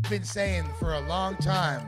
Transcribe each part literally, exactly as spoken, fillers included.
been saying for a long time.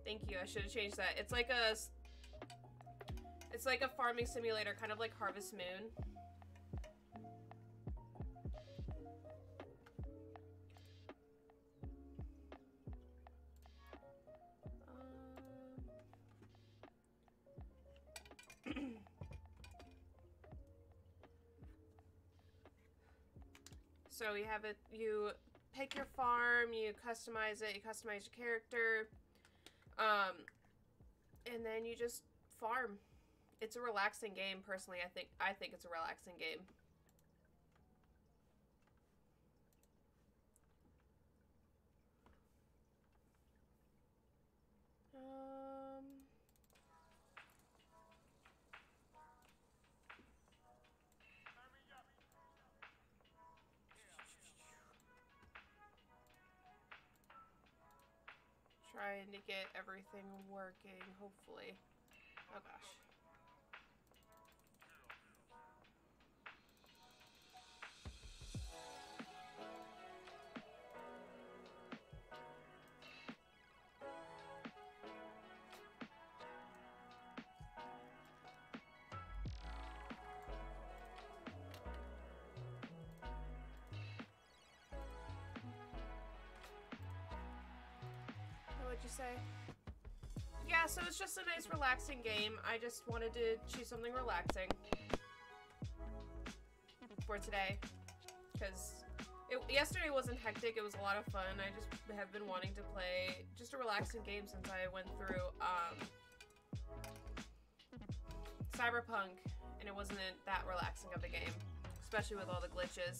Thank you. I should have changed that. It's like a, it's like a farming simulator, kind of like Harvest Moon. Um. So you have it. You pick your farm. You customize it. You customize your character. Um, and then you just farm. It's a relaxing game, personally. I think I think it's a relaxing game. Um, trying to get everything working, hopefully. Oh gosh. What'd you say? Yeah, so it's just a nice relaxing game. I just wanted to choose something relaxing for today, because yesterday wasn't hectic. It was a lot of fun. I just have been wanting to play just a relaxing game since I went through um, Cyberpunk, and it wasn't that relaxing of a game, especially with all the glitches.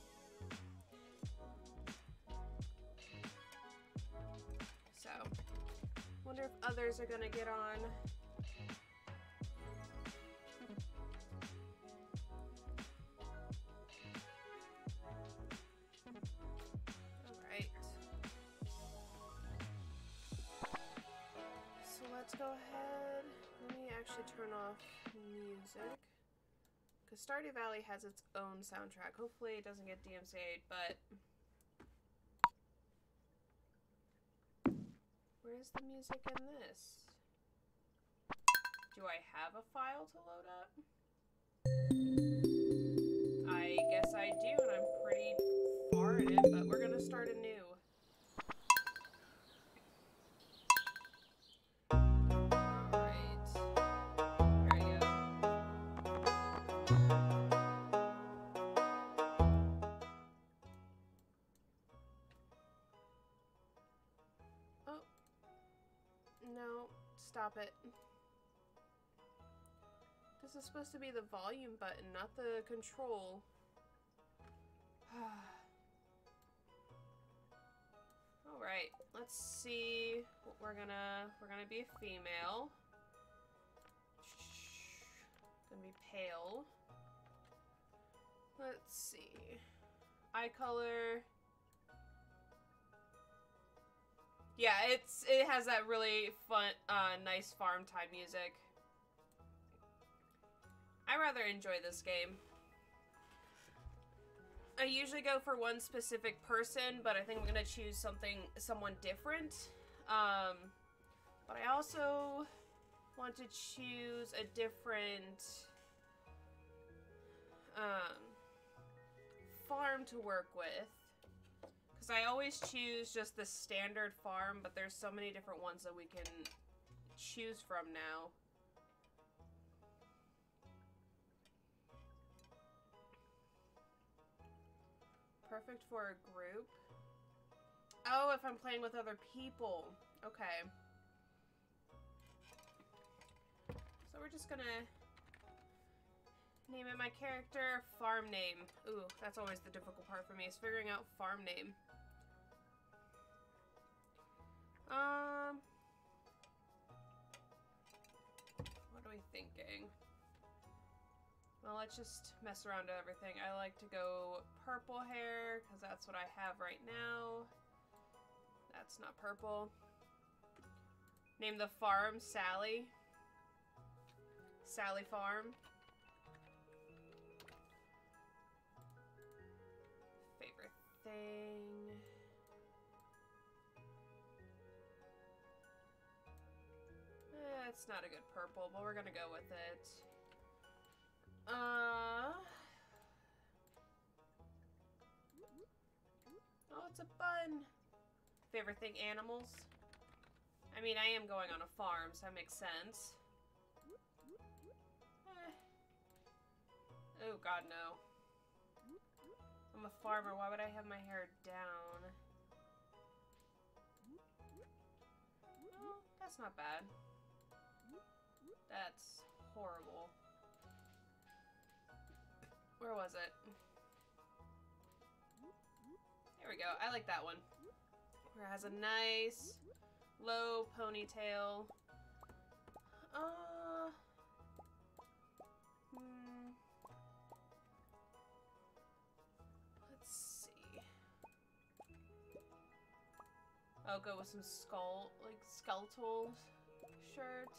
So, wonder if others are gonna get on. Alright. So let's go ahead. Let me actually turn off music. Because Stardew Valley has its own soundtrack. Hopefully it doesn't get D M C A'd, but... Where's the music in this? Do I have a file to load up? I guess I do, and I'm pretty far in it, but we're gonna start anew. Alright. There we go. Oh. No, stop it. This is supposed to be the volume button, not the control. Alright, let's see what we're gonna... We're gonna be a female. Gonna be pale. Let's see. Eye color... Yeah, it's it has that really fun, uh, nice farm time music. I rather enjoy this game. I usually go for one specific person, but I think I'm gonna choose something, someone different. Um, but I also want to choose a different um, farm to work with. Because I always choose just the standard farm, but there's so many different ones that we can choose from now. Perfect for a group. Oh, if I'm playing with other people. Okay. So we're just gonna name it my character, farm name. Ooh, that's always the difficult part for me, is figuring out farm name. Um, what are we thinking? Well, let's just mess around to everything. I like to go purple hair, because that's what I have right now. That's not purple. Name the farm Sally. Sally Farm. Favorite thing. It's not a good purple, but we're gonna go with it. Uh... Oh, it's a bun. Favorite thing, animals? I mean, I am going on a farm, so that makes sense. Eh. Oh, God, no. I'm a farmer. Why would I have my hair down? Oh, that's not bad. That's horrible. Where was it? There we go. I like that one. Where it has a nice low ponytail. Uh, hmm. Let's see. I'll go with some skull, like skeletal shirt.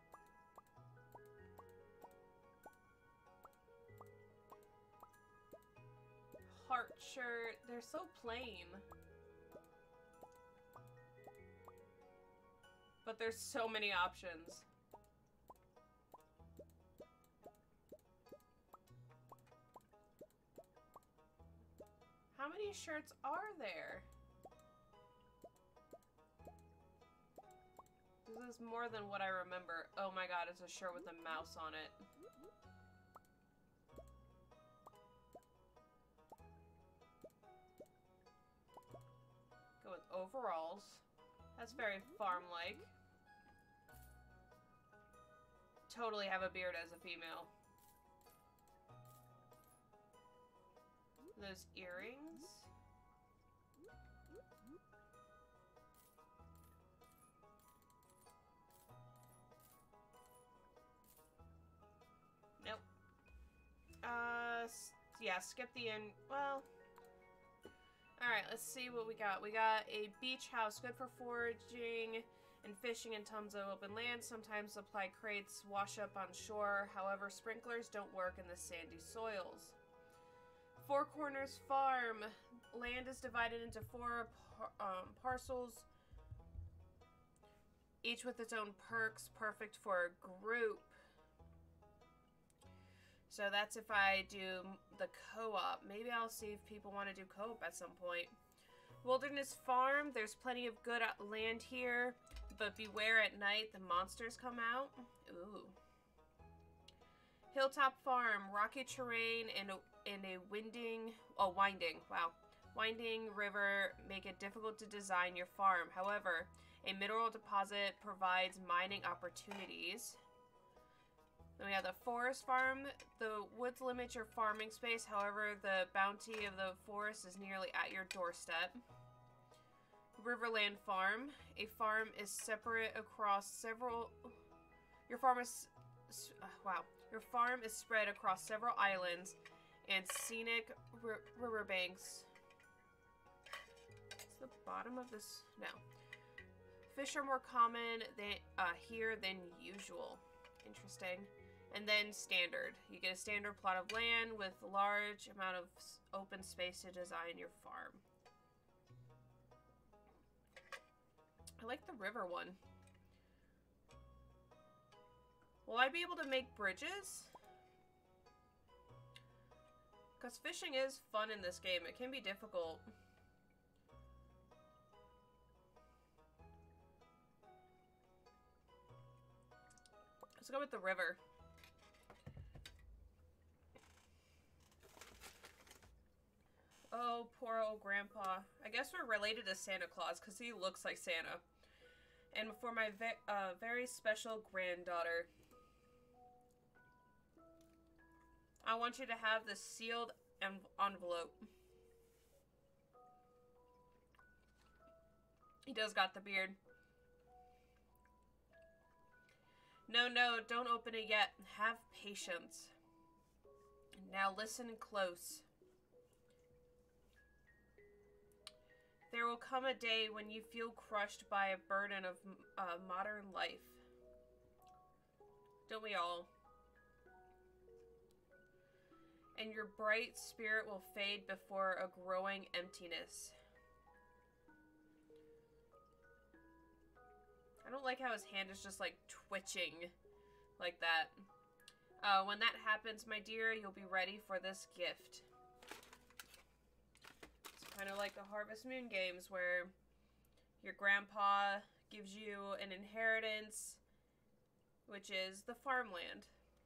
Heart shirt. They're so plain. But there's so many options. How many shirts are there? This is more than what I remember. Oh my god, it's a shirt with a mouse on it. Go with overalls. That's very farm-like. Totally have a beard as a female. Those earrings. Nope. Uh, yeah, skip the end. Well, alright, let's see what we got. We got a beach house, good for foraging and fishing in tons of open land. Sometimes supply crates wash up on shore. However, sprinklers don't work in the sandy soils. Four Corners Farm. Land is divided into four par um, parcels, each with its own perks, perfect for a group. So that's if I do the co-op. Maybe I'll see if people want to do co-op at some point. Wilderness Farm. There's plenty of good land here, but beware at night, the monsters come out. Ooh. Hilltop Farm. Rocky terrain and a, and a winding, oh, winding, wow. Winding river make it difficult to design your farm. However, a mineral deposit provides mining opportunities. Then we have the Forest Farm. The woods limit your farming space. However, the bounty of the forest is nearly at your doorstep. Riverland Farm. A farm is separate across several... Your farm is... Uh, wow. Your farm is spread across several islands and scenic riverbanks. It's the bottom of this... No. Fish are more common than, uh, here than usual. Interesting. And then standard. You get a standard plot of land with a large amount of open space to design your farm. I like the river one. Will I be able to make bridges? Because fishing is fun in this game. It can be difficult. Let's go with the river. Oh, poor old grandpa. I guess we're related to Santa Claus because he looks like Santa. And for my ve uh, very special granddaughter, I want you to have this sealed env envelope. He does got the beard. No, no, don't open it yet. Have patience. Now listen close. There will come a day when you feel crushed by a burden of uh, modern life. Don't we all? And your bright spirit will fade before a growing emptiness. I don't like how his hand is just like twitching like that. Uh, when that happens, my dear, you'll be ready for this gift. It's kind of like the Harvest Moon games where your grandpa gives you an inheritance, which is the farmland.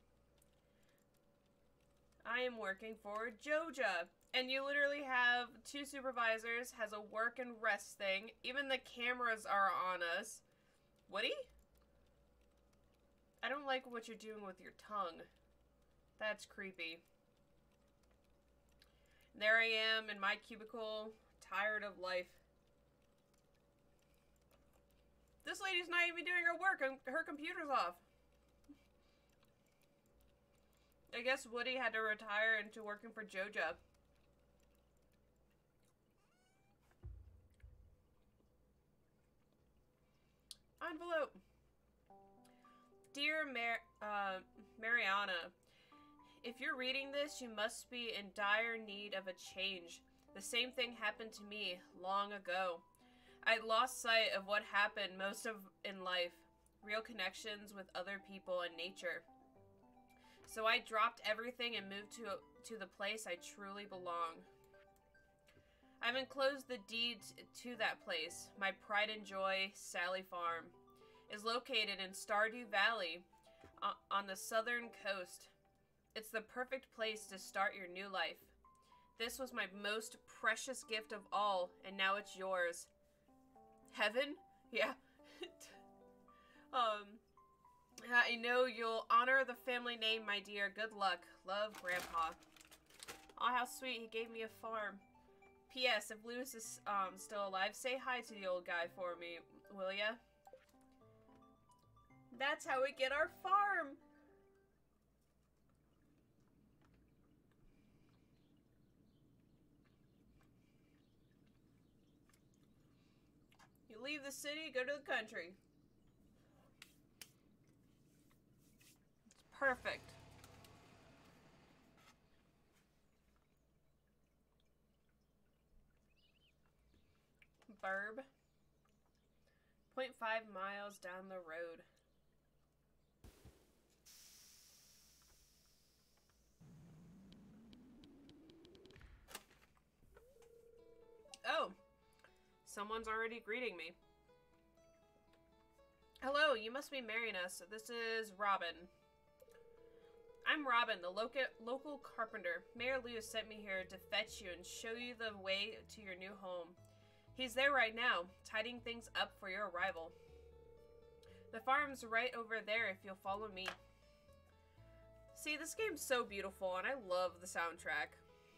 I am working for Joja. And you literally have two supervisors, has a work and rest thing. Even the cameras are on us. Woody? I don't like what you're doing with your tongue. That's creepy. There I am in my cubicle, tired of life. This lady's not even doing her work, and her computer's off. I guess Woody had to retire into working for Joja. Envelope. Dear Mar uh, Mariana, if you're reading this, you must be in dire need of a change. The same thing happened to me long ago. I lost sight of what happened most of in life, real connections with other people and nature. So I dropped everything and moved to, to the place I truly belong. I've enclosed the deed to that place. My pride and joy, Sally Farm, is located in Stardew Valley uh, on the southern coast. It's the perfect place to start your new life. This was my most precious gift of all, and now it's yours. Heaven? Yeah. um, I know you'll honor the family name, my dear. Good luck. Love, Grandpa. Aw, how sweet. He gave me a farm. P S If Lewis is um, still alive, say hi to the old guy for me, will ya? That's how we get our farm! You leave the city, go to the country. It's perfect. Burb. zero point five miles down the road. Oh, someone's already greeting me. Hello, you must be marrying us. This is Robin. I'm Robin, the local local carpenter. Mayor Lewis sent me here to fetch you and show you the way to your new home. He's there right now, tidying things up for your arrival. The farm's right over there if you'll follow me. See, this game's so beautiful, and I love the soundtrack.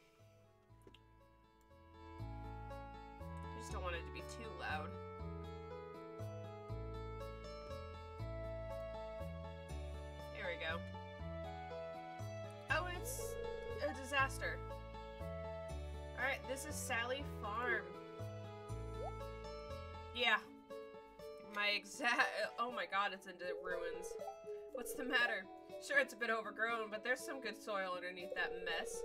I just don't want it to be too loud. There we go. Oh, it's a disaster. Alright, this is Sally Farm. Yeah. My exact... Oh my god, it's into ruins. What's the matter? Sure, it's a bit overgrown, but there's some good soil underneath that mess.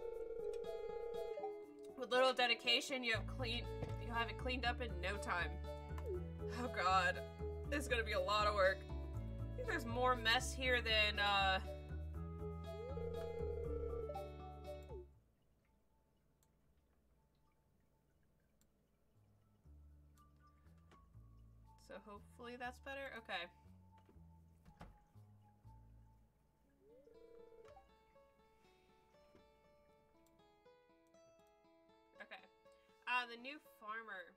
With little dedication, you have clean... You'll have it cleaned up in no time. Oh god. This is gonna be a lot of work. I think there's more mess here than, uh... So hopefully that's better? Okay. Okay. Uh, the new farmer.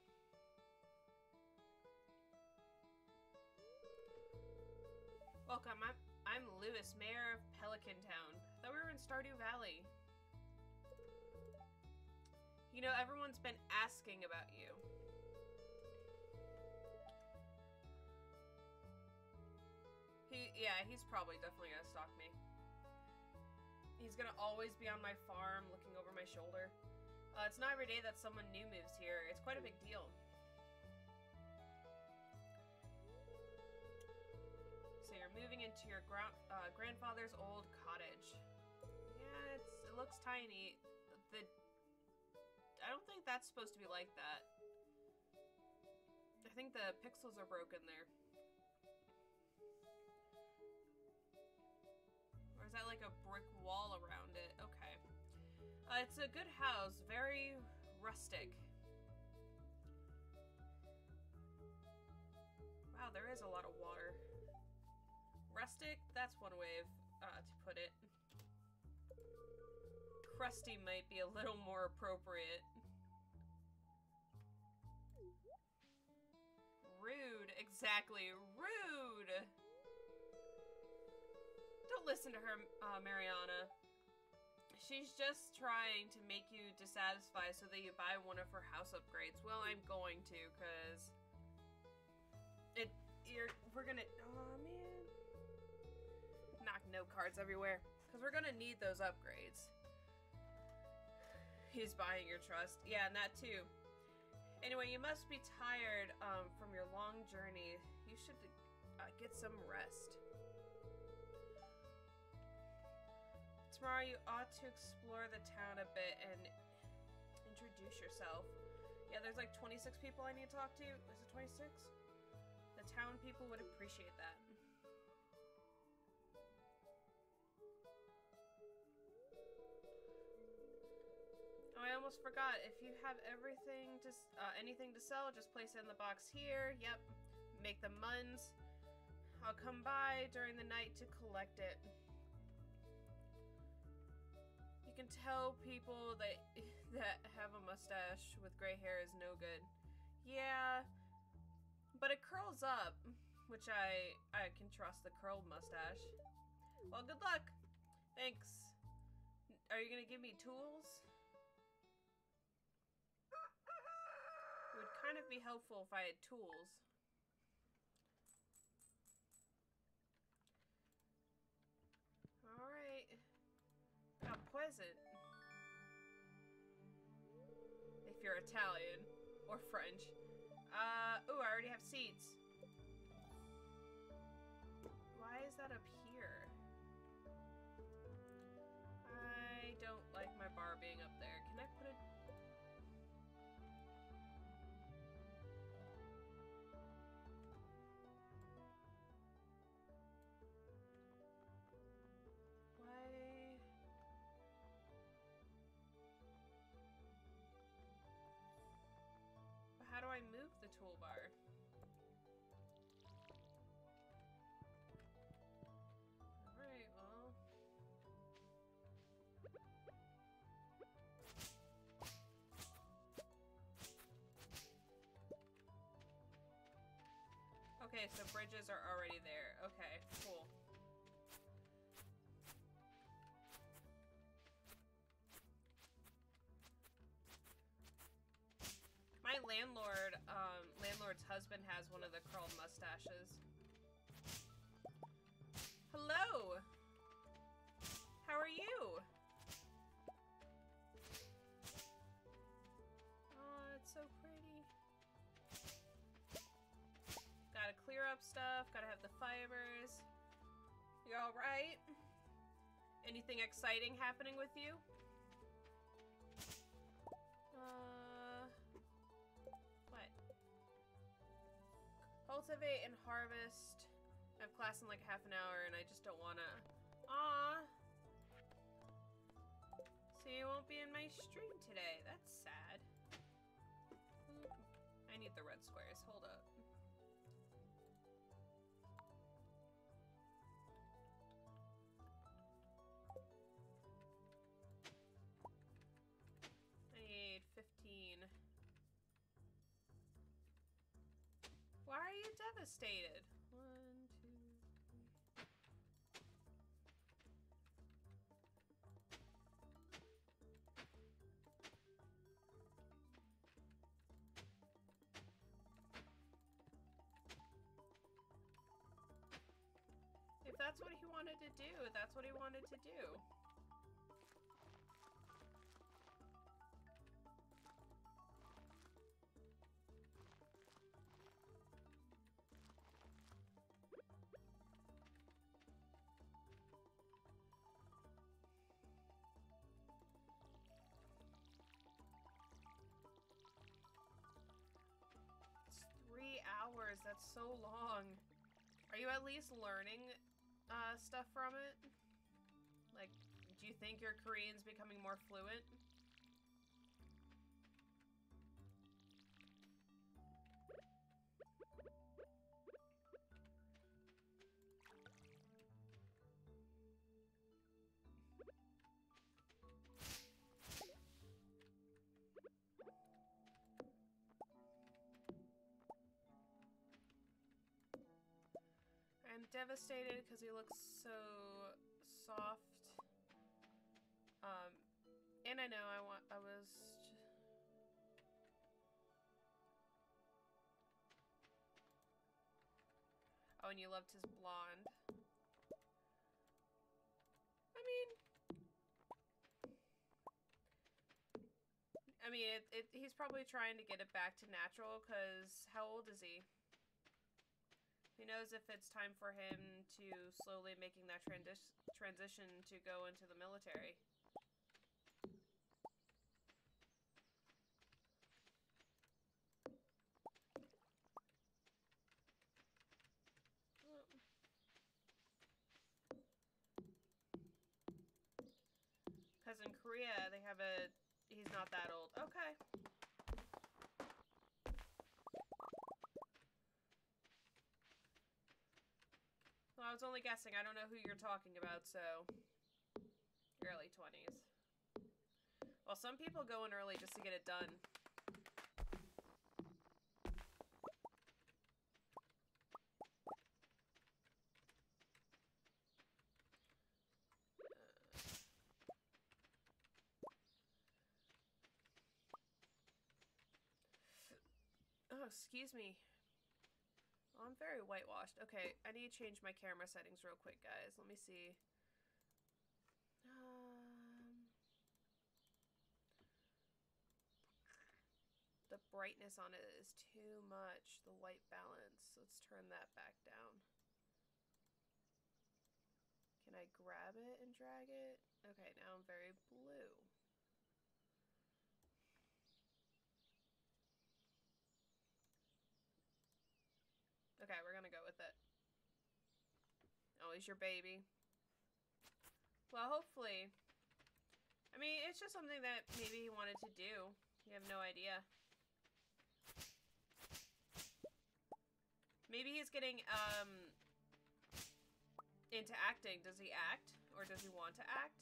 Welcome, I'm, I'm Lewis, mayor of Pelican Town. Thought we were in Stardew Valley. You know, everyone's been asking about you. He, yeah, he's probably definitely gonna stalk me. He's gonna always be on my farm, looking over my shoulder. Uh, it's not every day that someone new moves here. It's quite a big deal. So you're moving into your gra uh, grandfather's old cottage. Yeah, it's, it looks tiny. The I don't think that's supposed to be like that. I think the pixels are broken there. is that like a brick wall around it? Okay. Uh, it's a good house, very rustic. Wow, there is a lot of water. Rustic, that's one way of, uh, to put it. Crusty might be a little more appropriate. Rude, exactly, rude! Don't listen to her, uh, Mariana. She's just trying to make you dissatisfied so that you buy one of her house upgrades. Well, I'm going to, because... It, you're, we're gonna, oh man. Knock note cards everywhere. Because we're gonna need those upgrades. He's buying your trust. Yeah, and that too. Anyway, you must be tired um, from your long journey. You should uh, get some rest. Tomorrow you ought to explore the town a bit and introduce yourself. Yeah, there's like twenty-six people I need to talk to. Is it twenty-six? The town people would appreciate that. Oh, I almost forgot. If you have everything to, uh, anything to sell, just place it in the box here. Yep. Make the muns. I'll come by during the night to collect it. You can tell people that that have a mustache with gray hair is no good. Yeah, but it curls up, which I I can trust the curled mustache. Well, good luck. Thanks. Are you gonna give me tools? It would kind of be helpful if I had tools. Alright. How pleasant. If you're Italian. Or French. Uh, ooh, I already have seats. Why is that up here? I don't like my bar being up there. Can I put it... How do I move the toolbar? Alright, well... Okay, so bridges are already there. Okay, cool. My landlord, um, landlord's husband has one of the curled mustaches. Hello! How are you? Oh, it's so pretty. Gotta clear up stuff, gotta have the fibers. You alright? Anything exciting happening with you? Uh... What? Cultivate and harvest. I have class in like half an hour and I just don't wanna... Aww! So you won't be in my stream today. That's sad. I need the red squares. Hold up. I need fifteen. Why are you devastated? One, two, three. If that's what he wanted to do, that's what he wanted to do. It's three hours, that's so long. Are you at least learning uh, stuff from it? Do you think your Korean's becoming more fluent? I'm devastated because he looks so soft. Um, and I know I want, I was just... Oh, and you loved his blonde. I mean... I mean, it, it, he's probably trying to get it back to natural, because how old is he? He knows if it's time for him to slowly making that transi- transition to go into the military. Because in Korea, they have a... He's not that old. Okay. Well, I was only guessing. I don't know who you're talking about, so... Early twenties. Well, some people go in early just to get it done. Oh, excuse me. Oh, I'm very whitewashed. Okay, I need to change my camera settings real quick, guys. Let me see. Um, the brightness on it is too much. The white balance. Let's turn that back down. Can I grab it and drag it? Okay, now I'm very blue. Okay, we're gonna go with it. Oh, he's your baby. Well, hopefully. I mean, it's just something that maybe he wanted to do. You have no idea. Maybe he's getting, um, into acting. Does he act? Or does he want to act?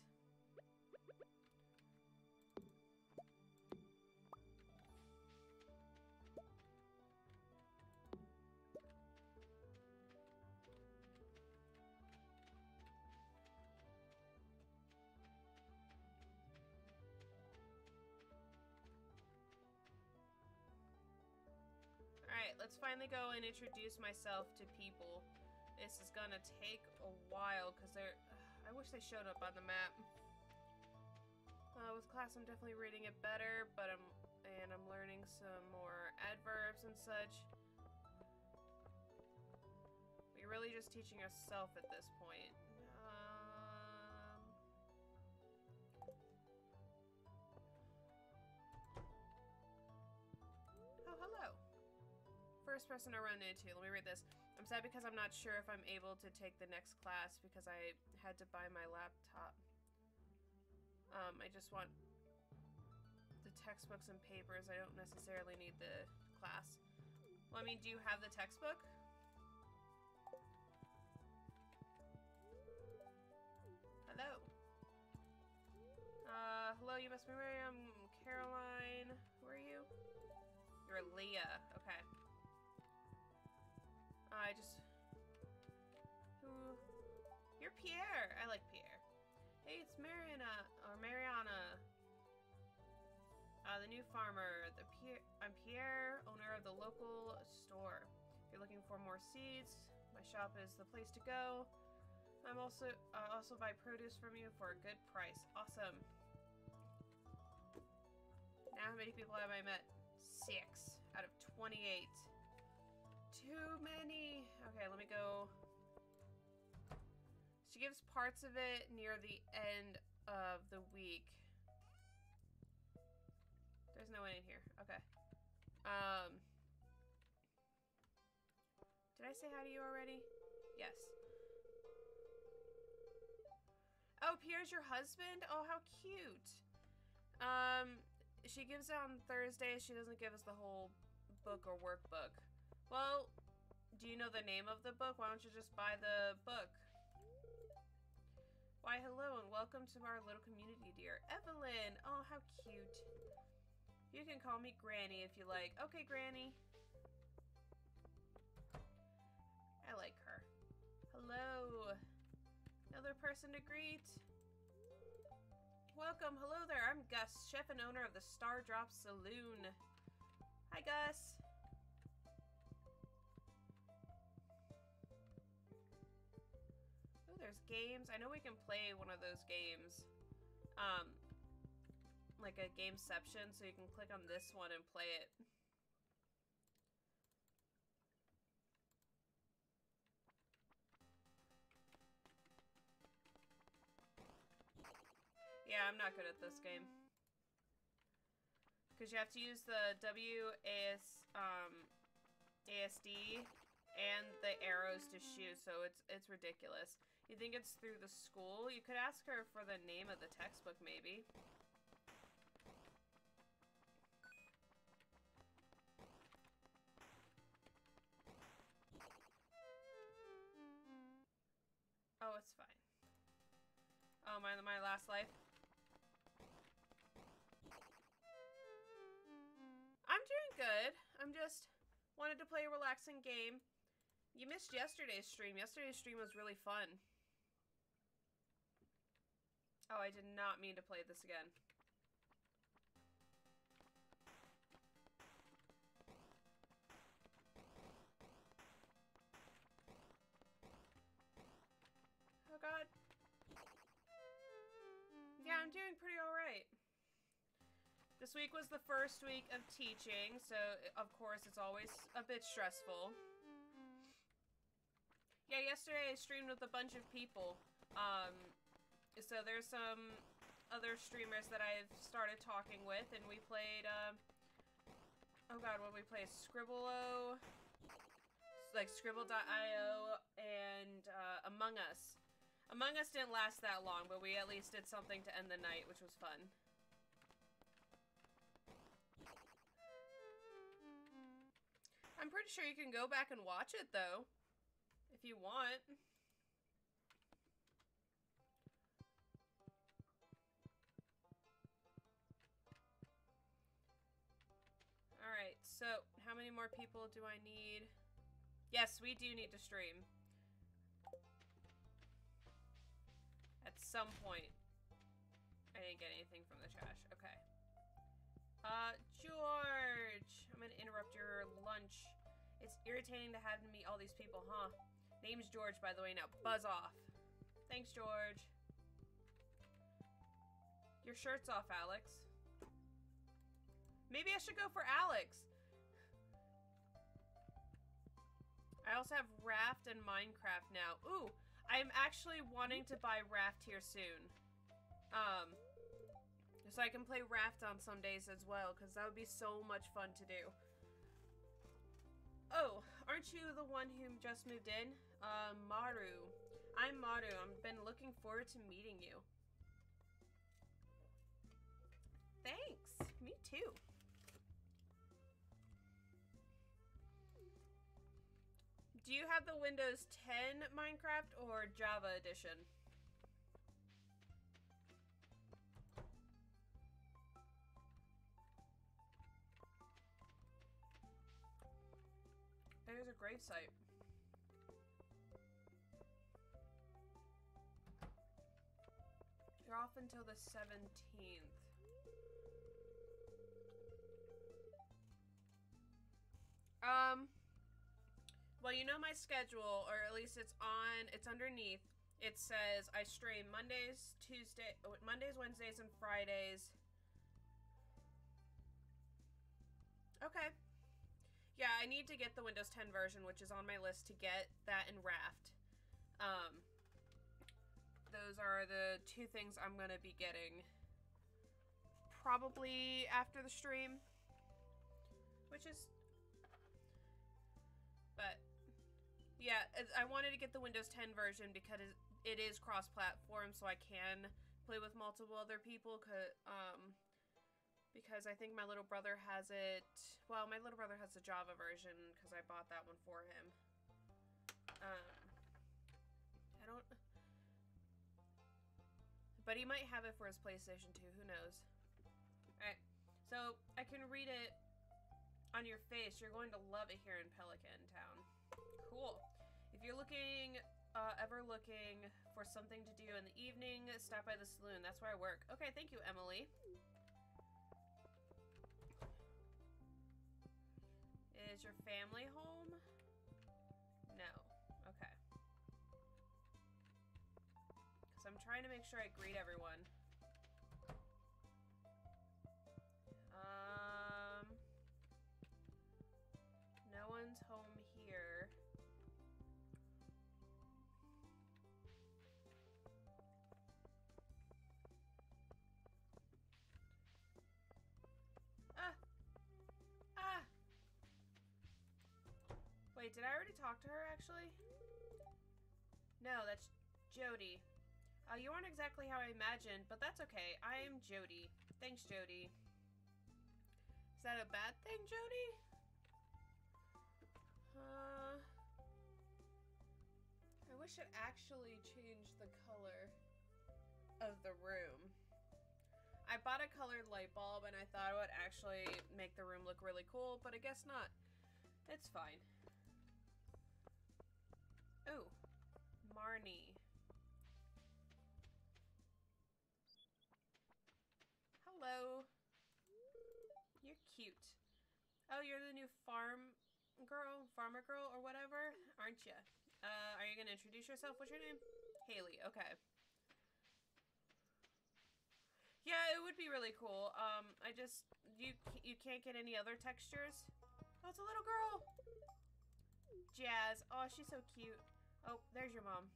Alright, let's finally go and introduce myself to people. This is gonna take a while, because they're... I wish they showed up on the map. Uh, with class, I'm definitely reading it better, but I'm... And I'm learning some more adverbs and such. We're really just teaching ourselves at this point. Um... Oh, hello. First person I run into. Let me read this. I'm sad because I'm not sure if I'm able to take the next class because I had to buy my laptop. Um, I just want the textbooks and papers. I don't necessarily need the class. Well, I mean, do you have the textbook? Hello. Uh, hello, you must be Miriam. Caroline. Who are you? You're Leah. Okay. I just... Who? You're Pierre. I like Pierre. Hey, it's Mariana, or Mariana. Uh, the new farmer. The Pierre, I'm Pierre, owner of the local store. If you're looking for more seeds, my shop is the place to go. I'm also, uh, also buy produce from you for a good price. Awesome. Now, how many people have I met? Six out of twenty-eight. Too many. Okay, let me go. She gives parts of it near the end of the week. There's no one in here. Okay. Um. Did I say hi to you already? Yes. Oh, Oh, Pierre's your husband? Oh, how cute. Um, she gives it on Thursday. She doesn't give us the whole book or workbook. Well, do you know the name of the book? Why don't you just buy the book? Why, hello, and welcome to our little community, dear. Evelyn! Oh, how cute. You can call me Granny if you like. Okay, Granny. I like her. Hello. Another person to greet. Welcome. Hello there. I'm Gus, chef and owner of the Star Drop Saloon. Hi, Gus. Oh, there's games. I know we can play one of those games. Um, like a gameception, so you can click on this one and play it. Yeah, I'm not good at this game. Because you have to use the W A S, um, A S D and the arrows to shoot, so it's it's ridiculous. You think it's through the school? You could ask her for the name of the textbook, maybe. Oh, it's fine. Oh, my, my last life. I'm doing good. I'm just wanted to play a relaxing game. You missed yesterday's stream. Yesterday's stream was really fun. Oh, I did not mean to play this again. Oh god. Yeah, I'm doing pretty alright. This week was the first week of teaching, so of course it's always a bit stressful. Yeah, yesterday I streamed with a bunch of people. Um, so there's some other streamers that I've started talking with, and we played, um, oh god, what did we play? Scribble-O, like Scribble dot i o, and uh, Among Us. Among Us didn't last that long, but we at least did something to end the night, which was fun. I'm pretty sure you can go back and watch it, though, if you want. Alright, so how many more people do I need? Yes, we do need to stream. At some point. I didn't get anything from the trash. Okay. Uh, George! I'm gonna interrupt your lunch. It's irritating to have to meet all these people, huh? Name's George, by the way. Now, buzz off. Thanks, George. Your shirt's off, Alex. Maybe I should go for Alex. I also have Raft and Minecraft now. Ooh, I'm actually wanting to buy Raft here soon. Um, so I can play Raft on some days as well, because that would be so much fun to do. Oh, aren't you the one who just moved in? Uh, Maru. I'm Maru. I've been looking forward to meeting you. Thanks. Me too. Do you have the Windows ten Minecraft or Java edition? There's a gravesite. You're off until the seventeenth. Um, well, you know my schedule, or at least it's on, it's underneath. It says I stream Mondays, Tuesday, Mondays, Wednesdays, and Fridays. Okay. Yeah, I need to get the Windows ten version, which is on my list to get that and Raft. Um, those are the two things I'm going to be getting probably after the stream, which is, but yeah, I wanted to get the Windows ten version because it is cross-platform, so I can play with multiple other people. Cause, um, because I think my little brother has it. Well, my little brother has the Java version because I bought that one for him. Um, I don't. But he might have it for his PlayStation too. Who knows? All right. So I can read it on your face. You're going to love it here in Pelican Town. Cool. If you're looking, uh, ever looking for something to do in the evening, stop by the saloon. That's where I work. Okay, thank you, Emily. Is your family home? No. Okay. Because I'm trying to make sure I greet everyone. Um... No one's home here. Ah! Ah! Wait, did I already talk to her, actually? No, that's Jody. Uh, you aren't exactly how I imagined, but that's okay. I am Jody. Thanks, Jody. Is that a bad thing, Jody? Uh, I wish it actually changed the color of the room. I bought a colored light bulb and I thought it would actually make the room look really cool, but I guess not. It's fine. Oh, Marnie. Hello. You're cute. Oh, you're the new farm girl, farmer girl, or whatever, aren't you? Uh, are you gonna introduce yourself? What's your name? Haley. Okay. Yeah, it would be really cool. Um, I just you you can't get any other textures. Oh, it's a little girl. Jazz. Oh, she's so cute. Oh, there's your mom.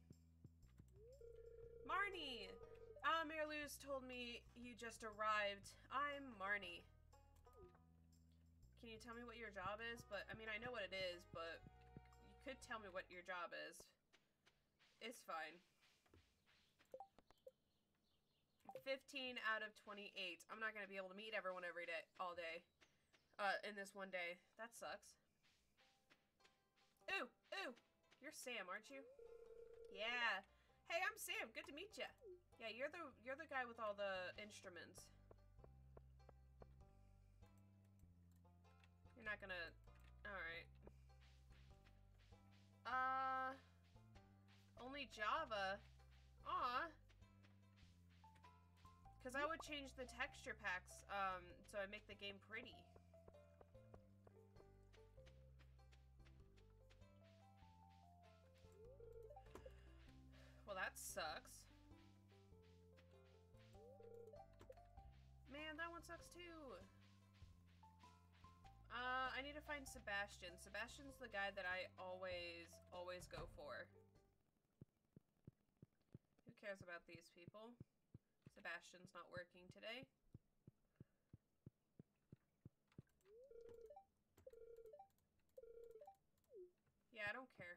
Marnie. Ah, Mayor Luz told me you just arrived. I'm Marnie. Can you tell me what your job is? But, I mean, I know what it is, but you could tell me what your job is. It's fine. fifteen out of twenty-eight. I'm not going to be able to meet everyone every day, all day. Uh, in this one day. That sucks. Ooh, ooh. You're Sam, aren't you? Yeah. Hey, I'm Sam. Good to meet you. Yeah, you're the, you're the guy with all the instruments. You're not gonna... Alright. Uh... Only Java? Aw. Because I would change the texture packs, um, so I make the game pretty. Well, that sucks. Man, that one sucks too. Uh, I need to find Sebastian. Sebastian's the guy that I always, always go for. Who cares about these people? Sebastian's not working today. Yeah, I don't care.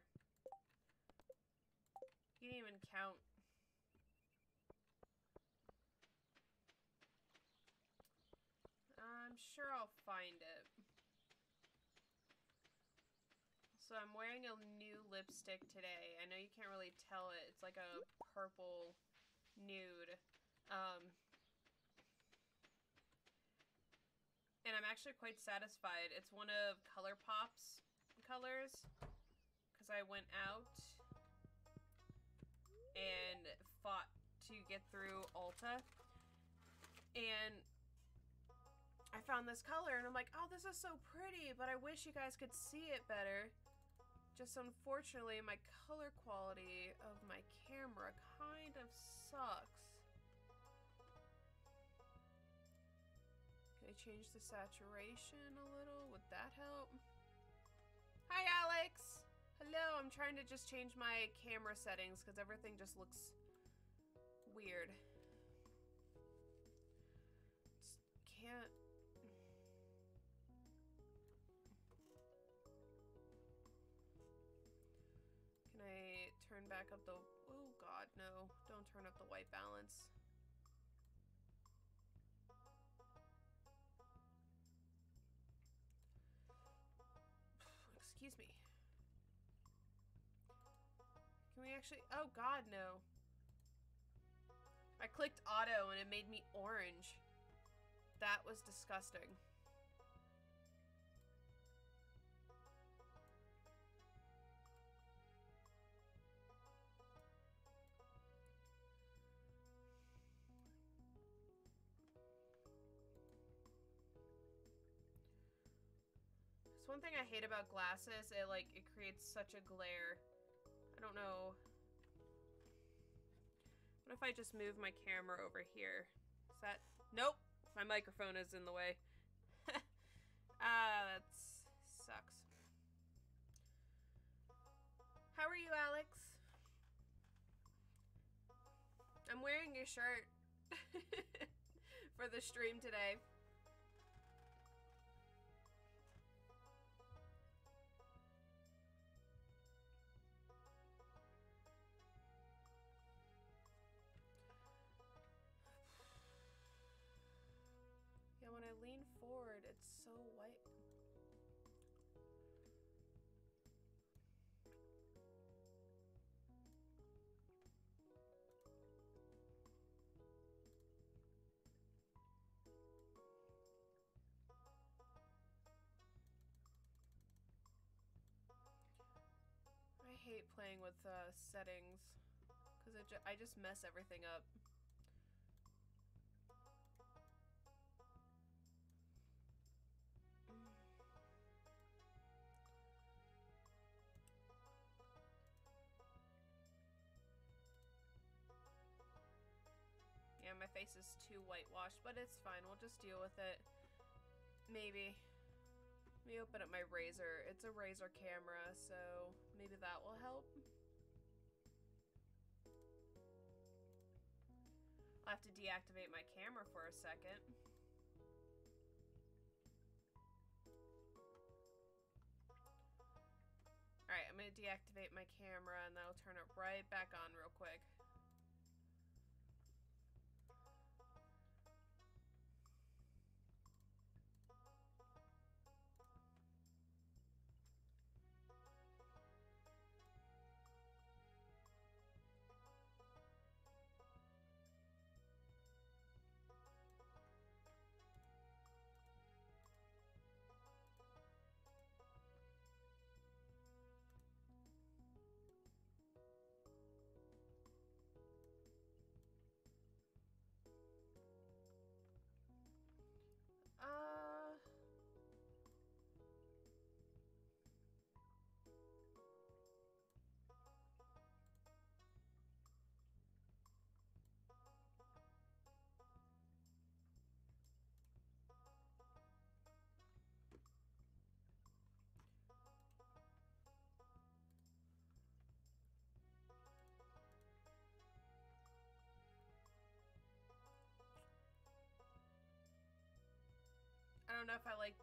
You didn't even count. I'm sure I'll find it. So I'm wearing a new lipstick today. I know you can't really tell it. It's like a purple nude. Um, and I'm actually quite satisfied. It's one of ColourPop's colors. Because I went out and fought to get through Ulta. And I found this color and I'm like, oh, this is so pretty, but I wish you guys could see it better. Just unfortunately, my color quality of my camera kind of sucks. Can I change the saturation a little? Would that help? Hi, Alex! Hello, I'm trying to just change my camera settings because everything just looks weird. Just can't... Can I turn back up the... Oh, God. no. Don't turn up the white balance. Excuse me. Can we actually... Oh, God, no. I clicked auto and it made me orange. That was disgusting. It's one thing I hate about glasses. It, like, it creates such a glare. I don't know. What if I just move my camera over here? Is that... Nope! My microphone is in the way. Ah, that sucks. How are you, Alex? I'm wearing your shirt for the stream today. Yeah, when I lean forward, it's so white. I hate playing with uh, settings because ju I just mess everything up. Yeah, my face is too whitewashed, but it's fine. We'll just deal with it. Maybe. Let me open up my Razer. It's a Razer camera, so maybe that will help. I'll have to deactivate my camera for a second. Alright, I'm going to deactivate my camera and that'll turn it right back on real quick. Uh... I don't know if I like...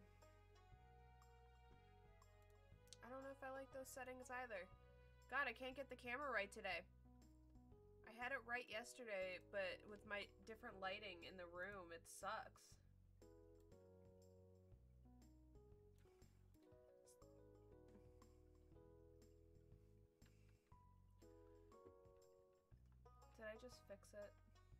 I don't know if I like those settings either. God, I can't get the camera right today. I had it right yesterday, but with my different lighting in the room, it sucks. Did I just fix it?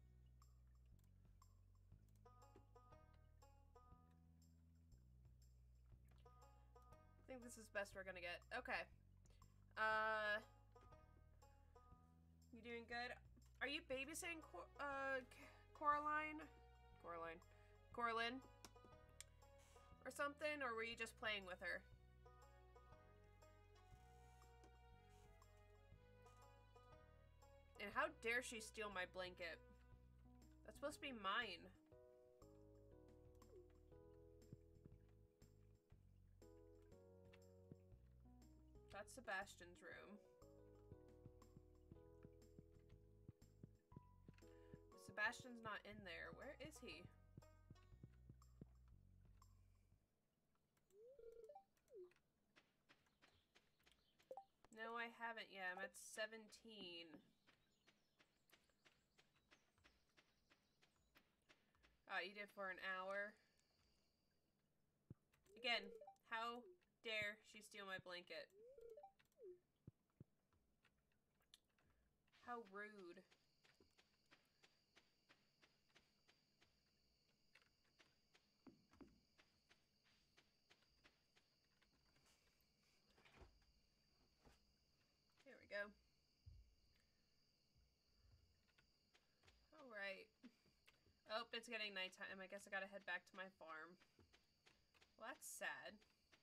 I think this is best we're gonna get. Okay. Uh, you doing good? Are you babysitting Cor uh, Coraline? Coraline. Corlin? Or something? Or were you just playing with her? And how dare she steal my blanket? That's supposed to be mine. That's Sebastian's room. Sebastian's not in there. Where is he? No, I haven't yet. I'm at seventeen. Oh, you did for an hour. Again, how dare she steal my blanket? How rude. There we go. Alright. Oh, it's getting nighttime. I guess I gotta head back to my farm. Well, that's sad.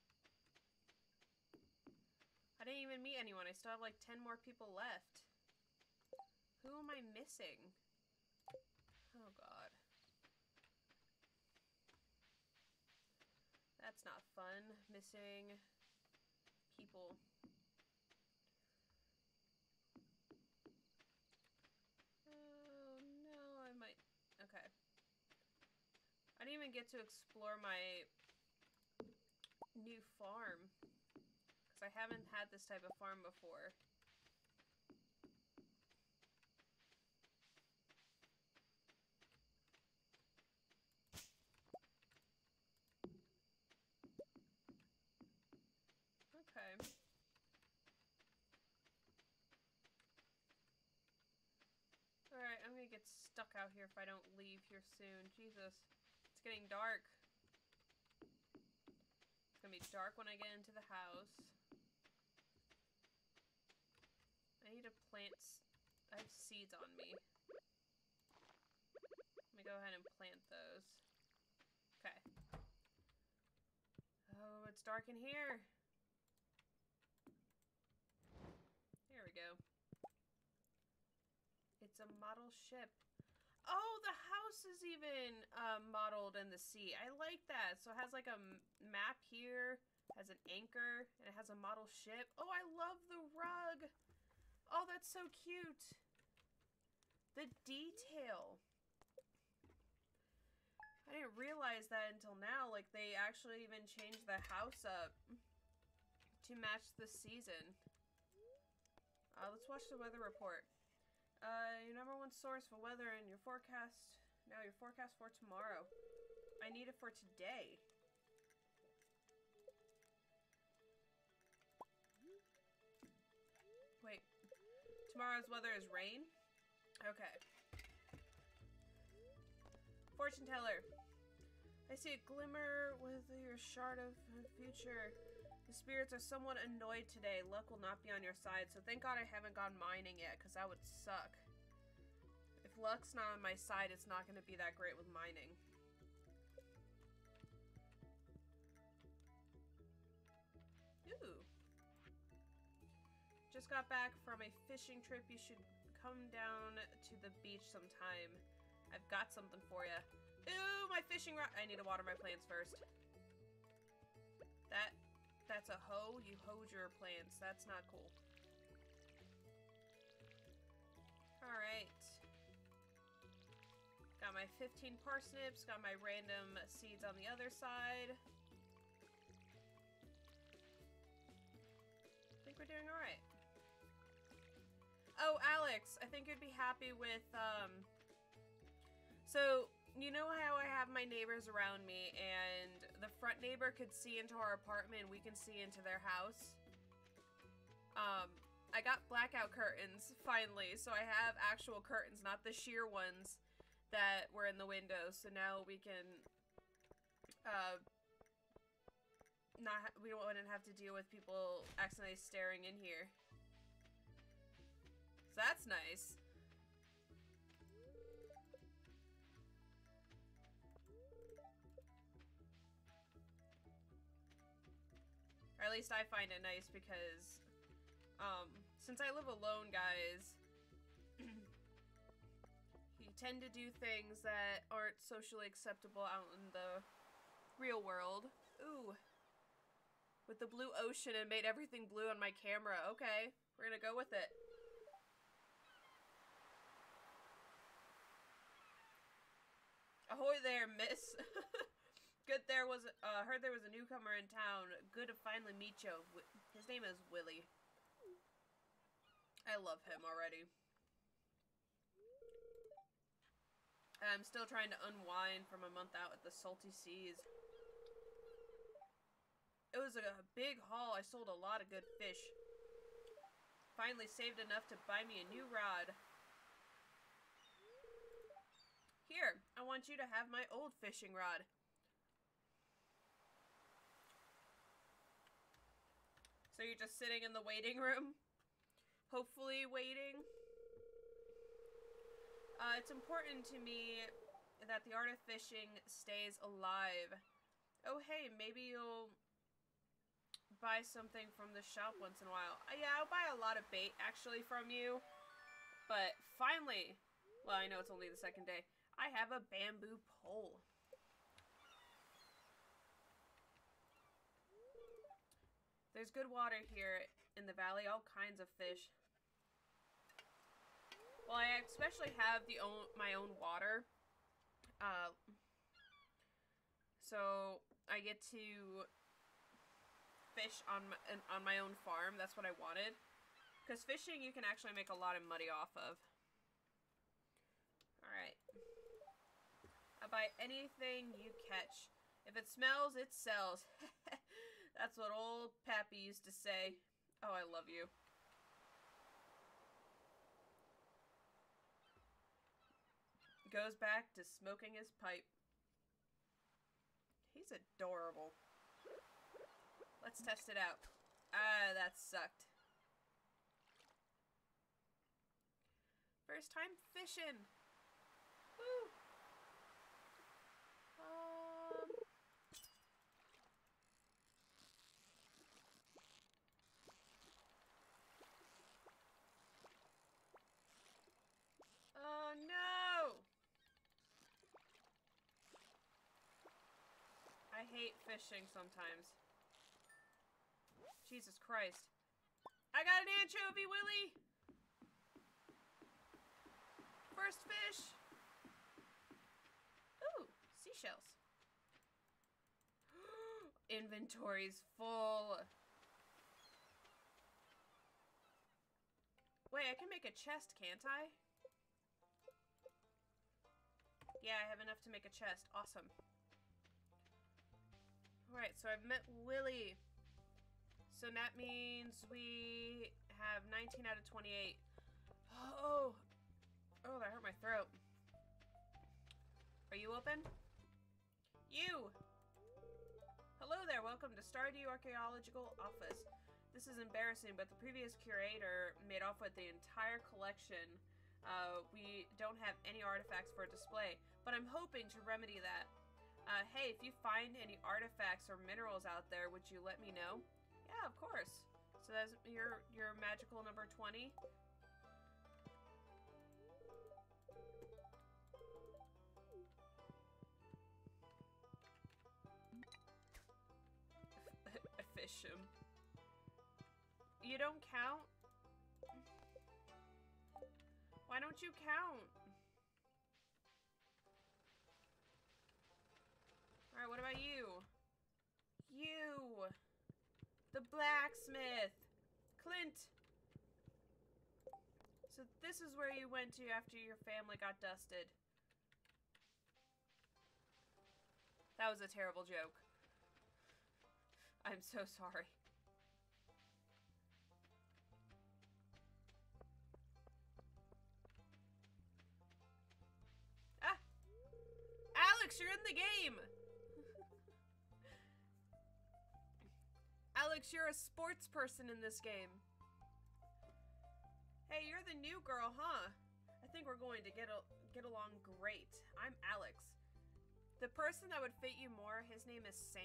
I didn't even meet anyone. I still have like ten more people left. Who am I missing? Oh god. That's not fun. Missing people. Oh no, I might... Okay. I didn't even get to explore my new farm. Because I haven't had this type of farm before. Okay. Alright, I'm gonna get stuck out here if I don't leave here soon. Jesus. It's getting dark. It's gonna be dark when I get into the house. I need to plant... I have seeds on me. Let me go ahead and plant those. Okay. Oh, it's dark in here. There we go. It's a model ship. Oh, the house is even uh, modeled in the sea. I like that. So it has like a map here, has an anchor, and it has a model ship. Oh, I love the rug. Oh, that's so cute. The detail. I didn't realize that until now. Like, they actually even changed the house up to match the season. Uh, let's watch the weather report. Uh, your number one source for weather and your forecast. Now your forecast for tomorrow. I need it for today. Wait. Tomorrow's weather is rain? Okay. Fortune teller. I see a glimmer with your shard of future. The spirits are somewhat annoyed today. Luck will not be on your side, so thank God I haven't gone mining yet, because that would suck. If luck's not on my side, it's not going to be that great with mining. Ooh. Just got back from a fishing trip. You should come down to the beach sometime. I've got something for you. Ooh, my fishing rod. I need to water my plants first. That... That's a hoe? You hoed your plants. That's not cool. Alright. Got my fifteen parsnips. Got my random seeds on the other side. I think we're doing alright. Oh, Alex. I think you'd be happy with, um... So... You know how I have my neighbors around me, and the front neighbor could see into our apartment, and we can see into their house? Um, I got blackout curtains, finally, so I have actual curtains, not the sheer ones that were in the window, so now we can, uh, not, we don't want to have to deal with people accidentally staring in here. So that's nice. Or at least I find it nice because, um, since I live alone, guys, you tend to do things that aren't socially acceptable out in the real world. Ooh. With the blue ocean and made everything blue on my camera. Okay, we're gonna go with it. Ahoy there, miss. Good there was, uh, heard there was a newcomer in town. Good to finally meet you. His name is Willie. I love him already. I'm still trying to unwind from a month out at the salty seas. It was a big haul. I sold a lot of good fish. Finally saved enough to buy me a new rod. Here, I want you to have my old fishing rod. So you're just sitting in the waiting room? Hopefully waiting? Uh, it's important to me that the art of fishing stays alive. Oh hey, maybe you'll buy something from the shop once in a while. Uh, yeah, I'll buy a lot of bait actually from you. But finally, well, I know it's only the second day, I have a bamboo pole. There's good water here in the valley, all kinds of fish. Well, I especially have the own, my own water. Uh, so I get to fish on my, on my own farm. That's what I wanted. Because fishing you can actually make a lot of money off of. Alright. I buy anything you catch. If it smells, it sells. That's what old Pappy used to say. Oh, I love you. Goes back to smoking his pipe. He's adorable. Let's test it out. Ah, that sucked. First time fishing. Woo. Um. Oh no! I hate fishing sometimes. Jesus Christ. I got an anchovy, Willy! First fish! Ooh, seashells. Inventory's full. Wait, I can make a chest, can't I? Yeah, I have enough to make a chest. Awesome. Alright, so I've met Willy. So that means we have nineteen out of twenty-eight. Oh! Oh, that hurt my throat. Are you open? You! Hello there, welcome to Stardew Archaeological Office. This is embarrassing, but the previous curator made off with the entire collection. Uh, we don't have any artifacts for display, but I'm hoping to remedy that. Uh, hey, if you find any artifacts or minerals out there, would you let me know? Yeah, of course. So that's your your magical number twenty. I fish him. You don't count? Why don't you count? Alright, what about you? You! The blacksmith! Clint! So this is where you went to after your family got dusted. That was a terrible joke. I'm so sorry. Ah! Alex, you're in the game! Alex, you're a sports person in this game. Hey, you're the new girl, huh? I think we're going to get a, get along great. I'm Alex. The person that would fit you more, his name is Sam.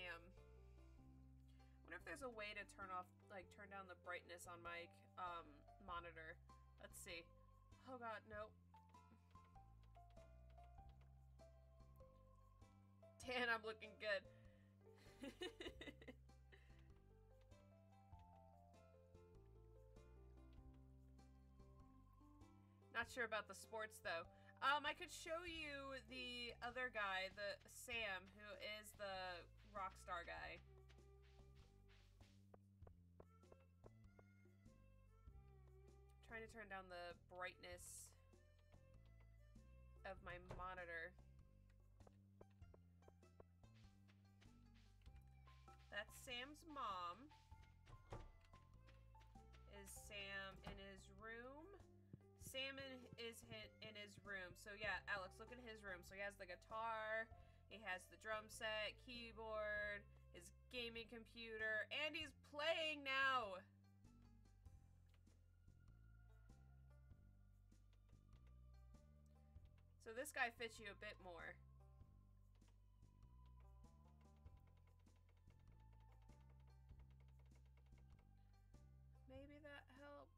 I wonder if there's a way to turn off, like, turn down the brightness on my um, monitor. Let's see. Oh god, no. Dan, I'm looking good. Not sure about the sports, though. Um, I could show you the other guy, the Sam, who is the Rockstar guy. Trying to turn down the brightness of my monitor. That's Sam's mom. Is Sam in his room? Sam in, is in his room. So yeah, Alex, look at his room. So he has the guitar, he has the drum set, keyboard, his gaming computer, and he's playing now! So this guy fits you a bit more. Maybe that helps.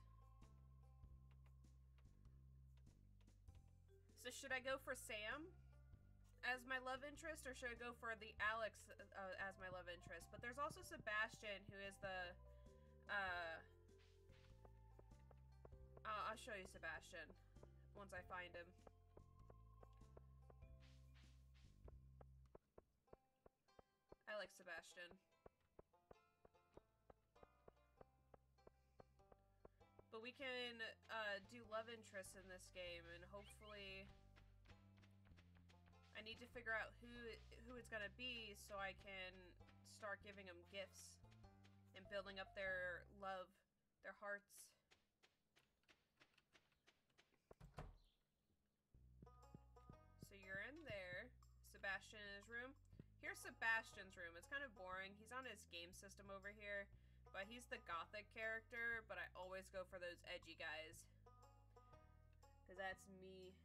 So should I go for Sam as my love interest, or should I go for the Alex uh, as my love interest? But there's also Sebastian, who is the... Uh, uh, I'll show you Sebastian once I find him. I like Sebastian. But we can uh, do love interests in this game, and hopefully I need to figure out who who it's gonna be so I can start giving them gifts and building up their love, their hearts. So you're in there. Sebastian in his room. Here's Sebastian's room. It's kind of boring. He's on his game system over here. But he's the gothic character, but I always go for those edgy guys. Because that's me.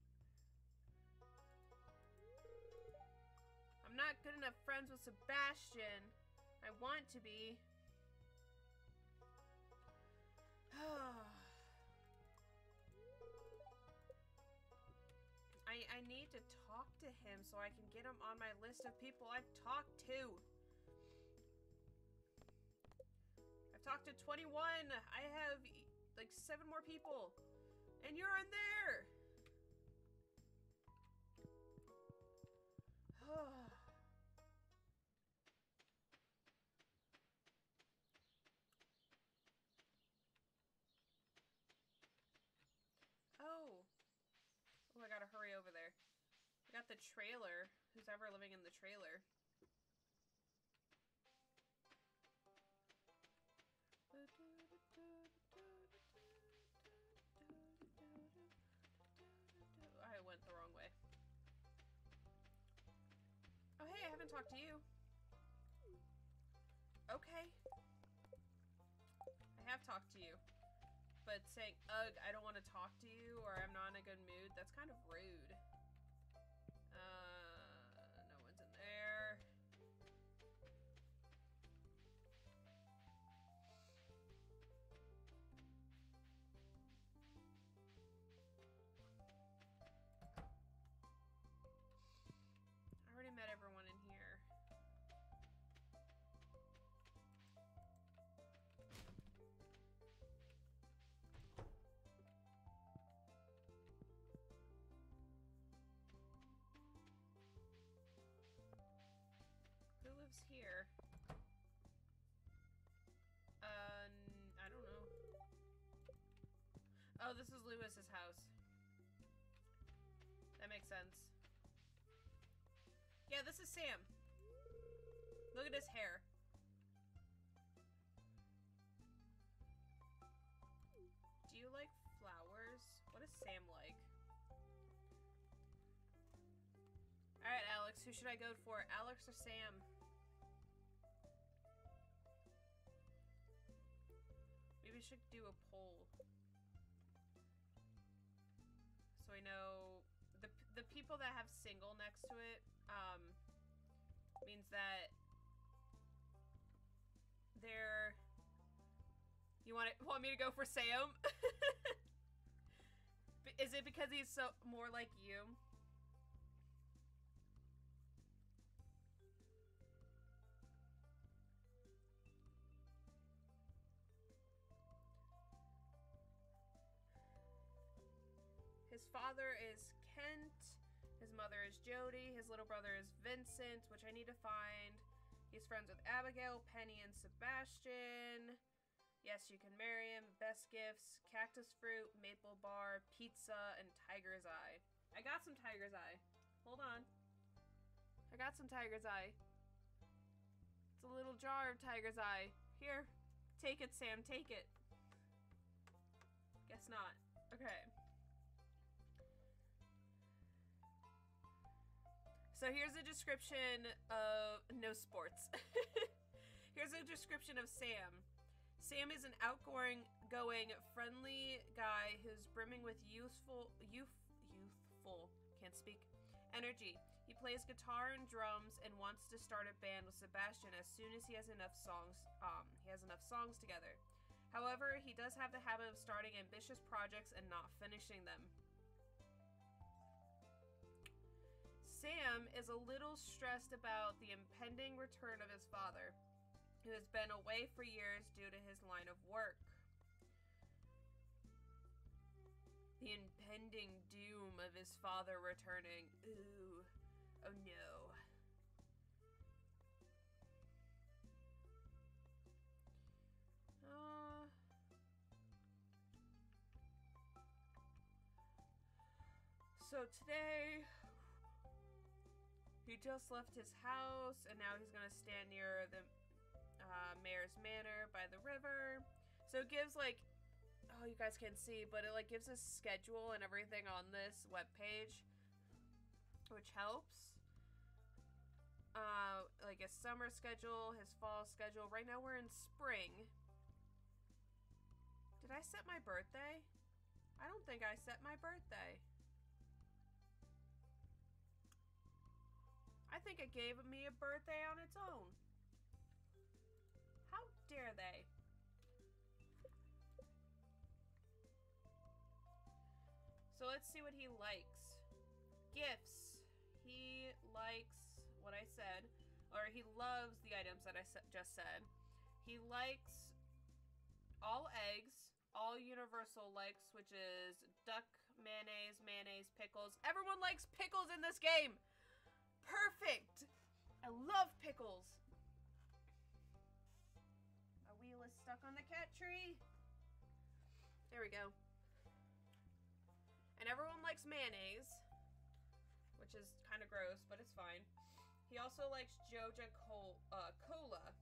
I'm not good enough friends with Sebastian. I want to be. I, I need to talk to him so I can get him on my list of people I've talked to. I've talked to twenty-one. I have like seven more people. And you're in there. Oh. Oh, I gotta hurry over there. I got the trailer. Who's ever living in the trailer? I went the wrong way. Oh, hey, I haven't talked to you. Okay. I have talked to you. But saying, ugh, I don't want to talk to you, or I'm not in a good mood, that's kind of rude. Uh, no one's in there. I already met everyone in here. Who lives here? Uh, I don't know. Oh, this is Lewis's house. That makes sense. Yeah, this is Sam. Look at his hair. Do you like flowers? What is Sam like? Alright, Alex, who should I go for? Alex or Sam? Maybe we should do a poll. So I know the, the people that have single next to it, um, means that they're... You want it, want me to go for Sam? Is it because he's so more like you? His father is Kent, his mother is Jody, his little brother is Vincent, which I need to find. He's friends with Abigail, Penny, and Sebastian. Yes, you can marry him. Best gifts, cactus fruit, maple bar, pizza, and tiger's eye. I got some Tiger's Eye. Hold on. I got some Tiger's Eye. It's a little jar of Tiger's Eye. Here. Take it, Sam. Take it. Guess not. Okay. So here's a description of... No sports. Here's a description of Sam. Sam is an outgoing, going, friendly guy who's brimming with youthful, youth, youthful, can't speak, energy. He plays guitar and drums and wants to start a band with Sebastian as soon as he has enough songs. Um, he has enough songs together. However, he does have the habit of starting ambitious projects and not finishing them. Sam is a little stressed about the impending return of his father, who has been away for years due to his line of work. The impending doom of his father returning. Ooh. Oh no. Uh... So today... He just left his house, and now he's gonna stand near the uh, Mayor's Manor by the river. So it gives, like, oh, you guys can't see, but it, like, gives a schedule and everything on this webpage, which helps. Uh, like, his summer schedule, his fall schedule. Right now we're in spring. Did I set my birthday? I don't think I set my birthday. I think it gave me a birthday on its own. How dare they? So let's see what he likes. Gifts. He likes what I said, or he loves the items that I just said. He likes all eggs, all universal likes, which is duck, mayonnaise, mayonnaise, pickles. Everyone likes pickles in this game. Perfect! I love pickles. My wheel is stuck on the cat tree. There we go. And everyone likes mayonnaise, which is kind of gross, but it's fine. He also likes Joja Col uh, Cola.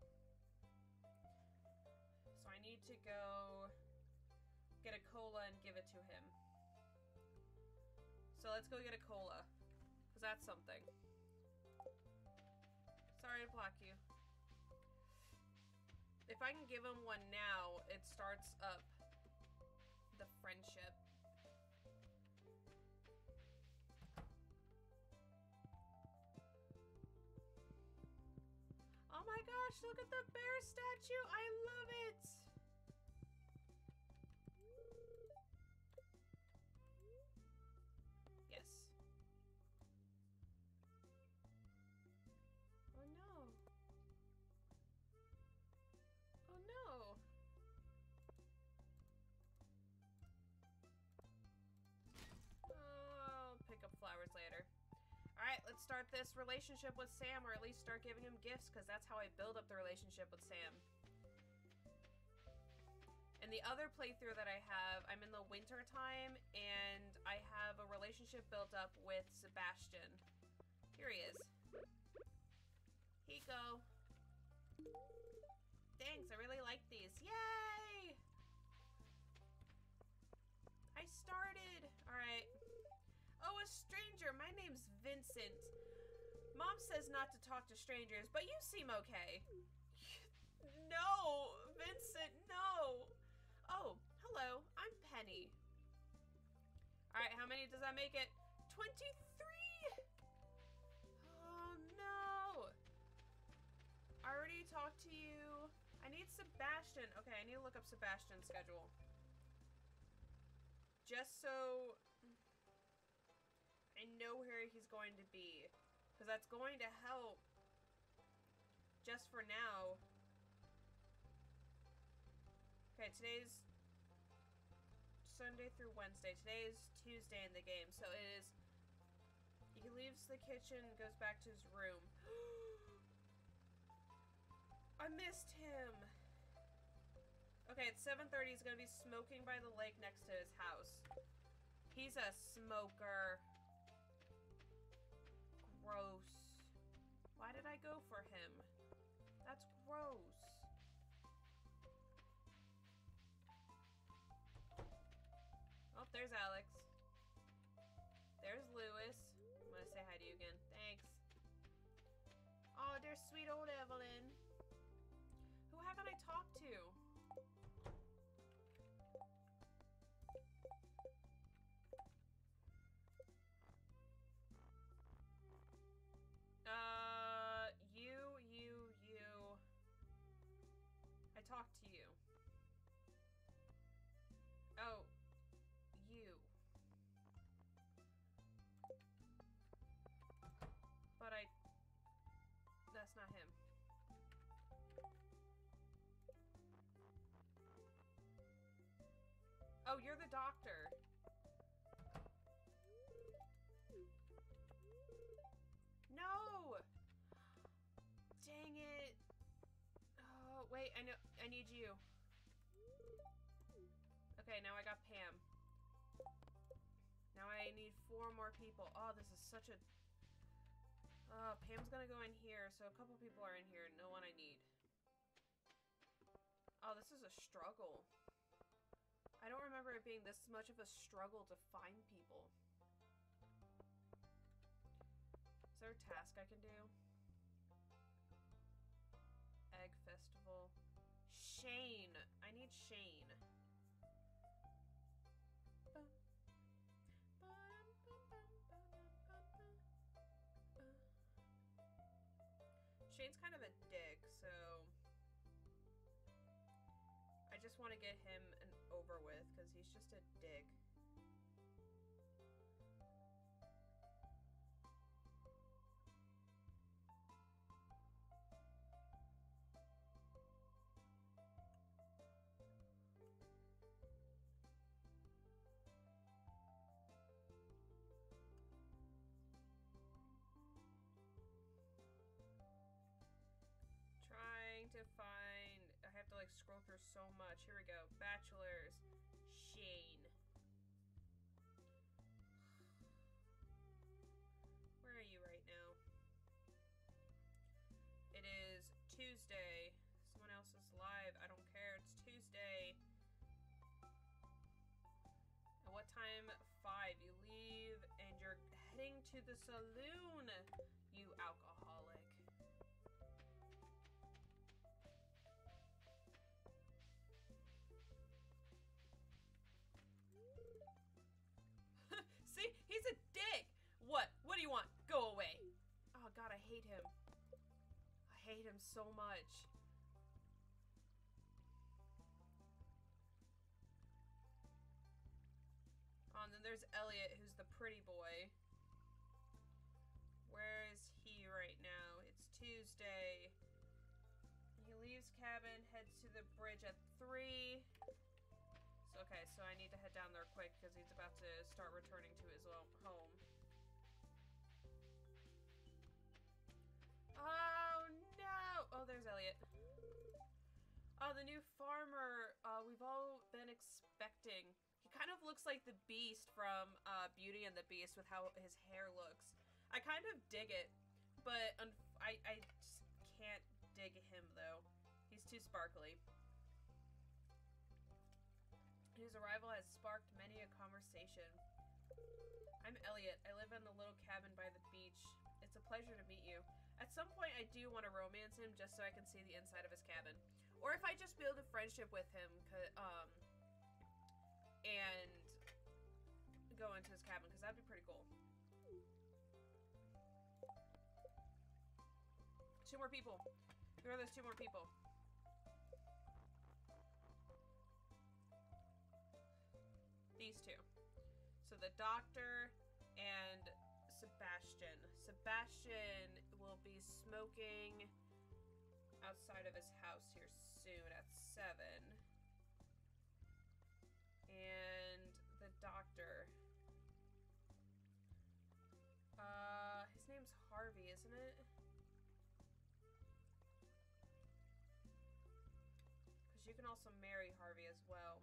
So I need to go get a cola and give it to him. So let's go get a cola, because that's something. Sorry to block you. If I can give him one now, it starts up the friendship. Oh my gosh, look at the bear statue! I love it! Yes. Oh no. Oh no. Oh, I'll pick up flowers later. Alright, let's start this relationship with Sam, or at least start giving him gifts, because that's how I build up the relationship with Sam. In the other playthrough that I have, I'm in the winter time, and I have a relationship built up with Sebastian. Here he is. Here you go. Thanks, I really like these. Yay! I started. Alright. Oh, a stranger. My name's Vincent. Mom says not to talk to strangers, but you seem okay. No, Vincent, no. Oh, hello. I'm Penny. Alright, how many does that make it? twenty-three! Oh, no. I already talked to you. I need Sebastian. Okay, I need to look up Sebastian's schedule. Just so I know where he's going to be. Because that's going to help. Just for now. Okay, today's Sunday through Wednesday. Today is Tuesday in the game. So it is... He leaves the kitchen, goes back to his room. I missed him. Okay, at seven thirty, he's gonna be smoking by the lake next to his house. He's a smoker. gross. Why did I go for him? That's gross. Oh, there's Alex. There's Lewis. I'm gonna say hi to you again. Thanks. Oh, there's sweet old Evelyn. Who haven't I talked to? Uh, you, you, you. I talked to you. Oh, you. But I... That's not him. Oh, you're the doctor. No! Dang it. Oh, wait, I know. I need you. Okay, now I got Pam. Now I need four more people. Oh, this is such a... Oh, Pam's gonna go in here, so a couple people are in here. No one I need. Oh, this is a struggle. I don't remember it being this much of a struggle to find people. Is there a task I can do? Egg Festival. Shane! I need Shane. Shane's kind of a dick, so I just want to get him an over with because he's just a dick. Trying to find... I have to like scroll through so much. Here we go. Bachelors. Shane. Where are you right now? It is Tuesday. Someone else is live. I don't care. It's Tuesday. At what time? Five. You leave and you're heading to the saloon, you alcoholic. See? He's a dick! What? What do you want? Go away. Oh god, I hate him. I hate him so much. Oh, and then there's Elliot, who's the pretty boy. Where is he right now? It's Tuesday. He leaves cabin, heads to the bridge at three. So, okay, so I need to head down there quick because he's about to start returning to his home. Oh, no! Oh, there's Elliot. Oh, the new farmer uh, we've all been expecting. He kind of looks like the Beast from uh, Beauty and the Beast with how his hair looks. I kind of dig it, but un I, I just can't dig him, though. He's too sparkly. His arrival has sparked many a conversation. I'm Elliot. I live in the little cabin by the beach. It's a pleasure to meet you. At some point, I do want to romance him just so I can see the inside of his cabin. Or if I just build a friendship with him, um, and go into his cabin, because that'd be pretty cool. Two more people. Who are those two more people? These two. So the doctor and Sebastian. Sebastian will be smoking outside of his house here soon at seven. And the doctor. Uh, his name's Harvey, isn't it? Because you can also marry Harvey as well.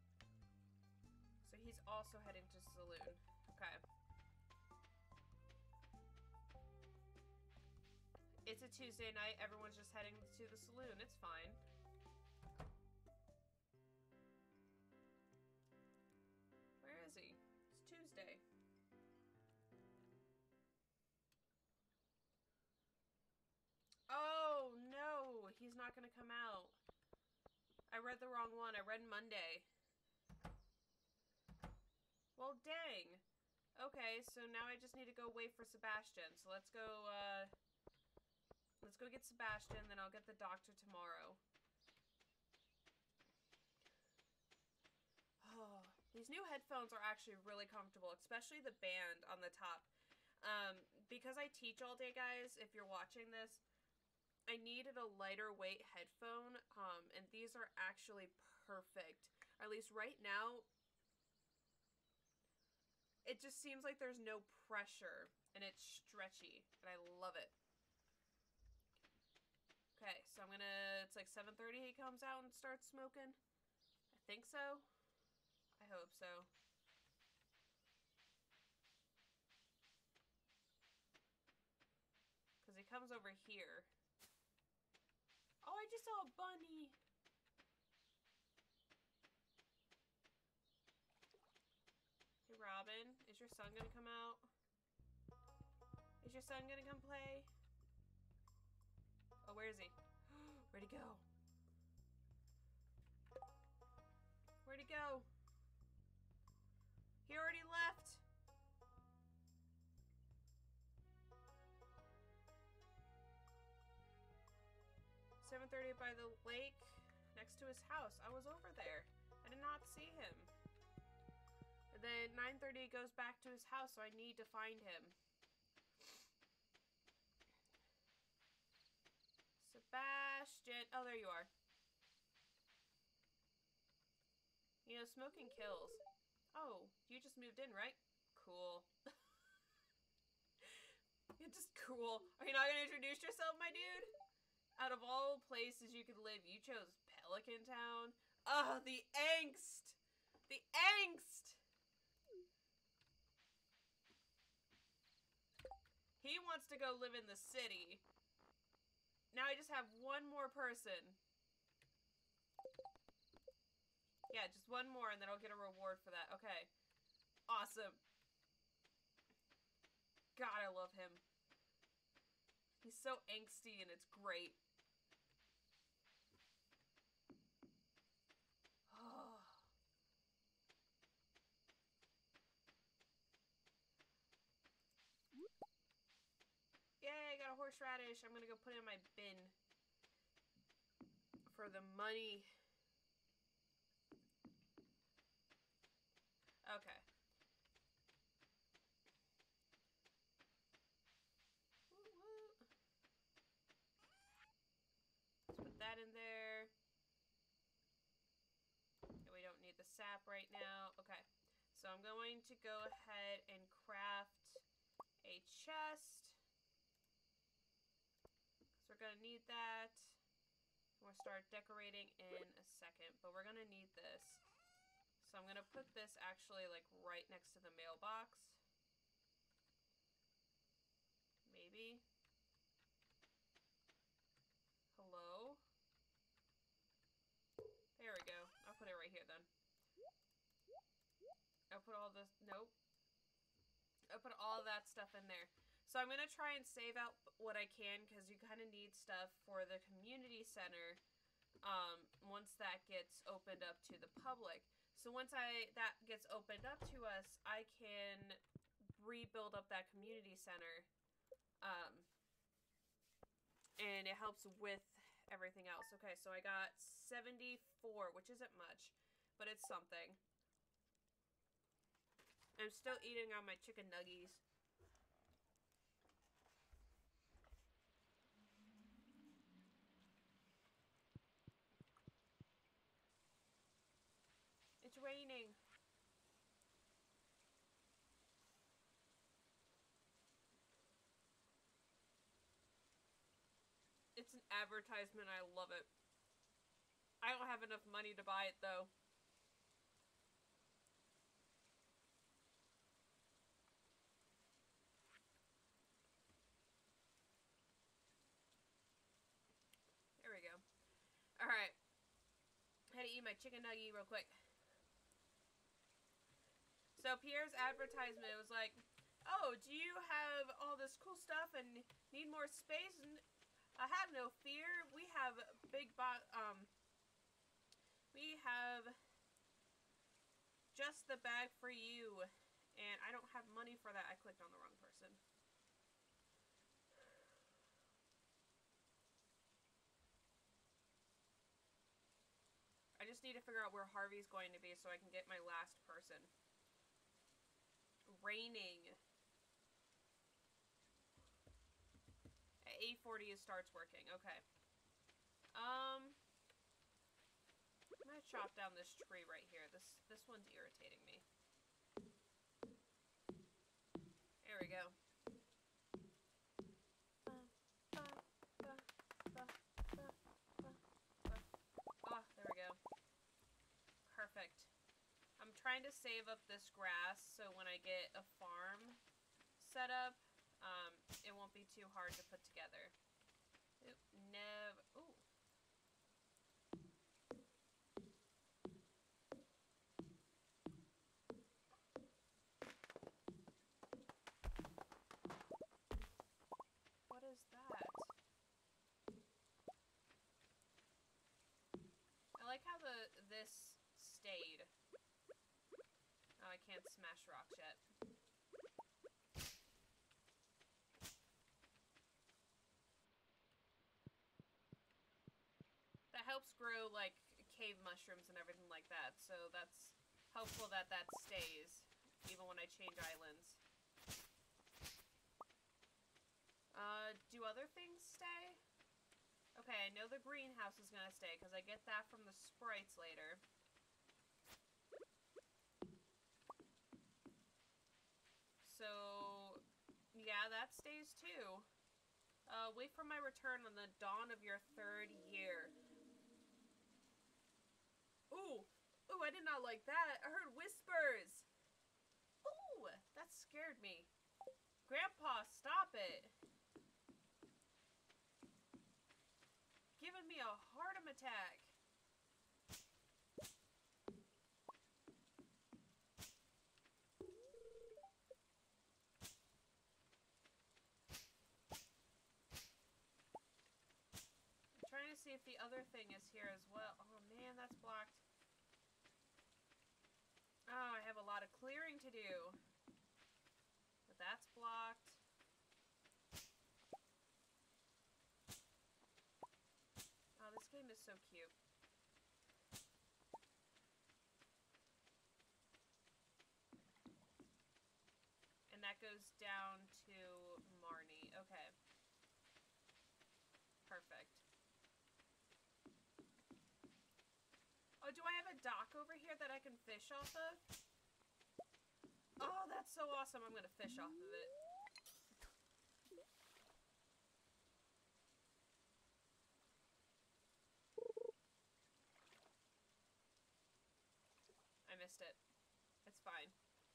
So he's also heading to saloon. Okay. It's a Tuesday night. Everyone's just heading to the saloon. It's fine. Where is he? It's Tuesday. Oh, no. He's not going to come out. I read the wrong one. I read Monday. Well, dang. Okay, so now I just need to go wait for Sebastian. So let's go, uh... Let's go get Sebastian, then I'll get the doctor tomorrow. Oh, these new headphones are actually really comfortable, especially the band on the top. Um, because I teach all day, guys, if you're watching this, I needed a lighter weight headphone, um, and these are actually perfect. Or at least right now, it just seems like there's no pressure, and it's stretchy, and I love it. Okay, so I'm gonna, it's like seven thirty he comes out and starts smoking. I think so. I hope so. Because he comes over here. Oh, I just saw a bunny. Hey, Robin, is your son gonna come out? Is your son gonna come play? Oh, where is he? Where'd he go? Where'd he go? He already left. seven thirty by the lake next to his house. I was over there. I did not see him. And then nine thirty he goes back to his house, so I need to find him. Sebastian. Oh, there you are. You know, smoking kills. Oh, you just moved in, right? Cool. You're just cool. Are you not going to introduce yourself, my dude? Out of all places you could live, you chose Pelican Town. Ugh, the angst. The angst. He wants to go live in the city. Now I just have one more person. Yeah, just one more and then I'll get a reward for that. Okay. Awesome. God, I love him. He's so angsty and it's great. Oh. Yay, I got a horseradish. I'm gonna go put it in my bin. For the money. Okay. Woo woo. Let's put that in there. Okay, we don't need the sap right now. Okay. So I'm going to go ahead and craft a chest. So we're gonna need that. We'll start decorating in a second, but we're gonna need this. So I'm gonna put this actually like right next to the mailbox. Maybe. Hello? There we go. I'll put it right here then. I'll put all this, nope. I'll put all that stuff in there. So I'm gonna try and save out what I can because you kind of need stuff for the community center um, once that gets opened up to the public. So once I that gets opened up to us, I can rebuild up that community center. Um, and it helps with everything else. Okay, so I got seventy-four, which isn't much, but it's something. I'm still eating on my chicken nuggies. It's raining. It's an advertisement. I love it. I don't have enough money to buy it, though. my chicken nugget real quick. So Pierre's advertisement was like, oh, do you have all this cool stuff and need more space? And I have no fear. We have big bo- um we have just the bag for you. And I don't have money for that. I clicked on the wrong person. I just need to figure out where Harvey's going to be so I can get my last person. Raining. At eight forty it starts working. Okay. Um, I'm gonna chop down this tree right here. This this one's irritating me. There we go. Oh, there we go. Perfect. I'm trying to save up this grass so when I get a farm set up, um, it won't be too hard to put together. Oop, never. Ooh. What is that? I like how the this stayed. Oh, I can't smash rocks yet. That helps grow, like, cave mushrooms and everything like that, so that's helpful that that stays, even when I change islands. Uh, do other things stay? Okay, I know the greenhouse is gonna stay, because I get that from the sprites later. So, yeah, that stays too. Uh, wait for my return on the dawn of your third year. Ooh! Ooh, I did not like that! I heard whispers! Ooh! That scared me. Grandpa, stop it! Giving me a heart attack. I'm trying to see if the other thing is here as well. Oh man, that's blocked. Oh, I have a lot of clearing to do. But that's blocked. Oh, this game is so cute. And that goes down to Marnie. Okay. Perfect. Oh, do I have a dock over here that I can fish off of? Oh, that's so awesome. I'm gonna fish off of it. I missed it. It's fine.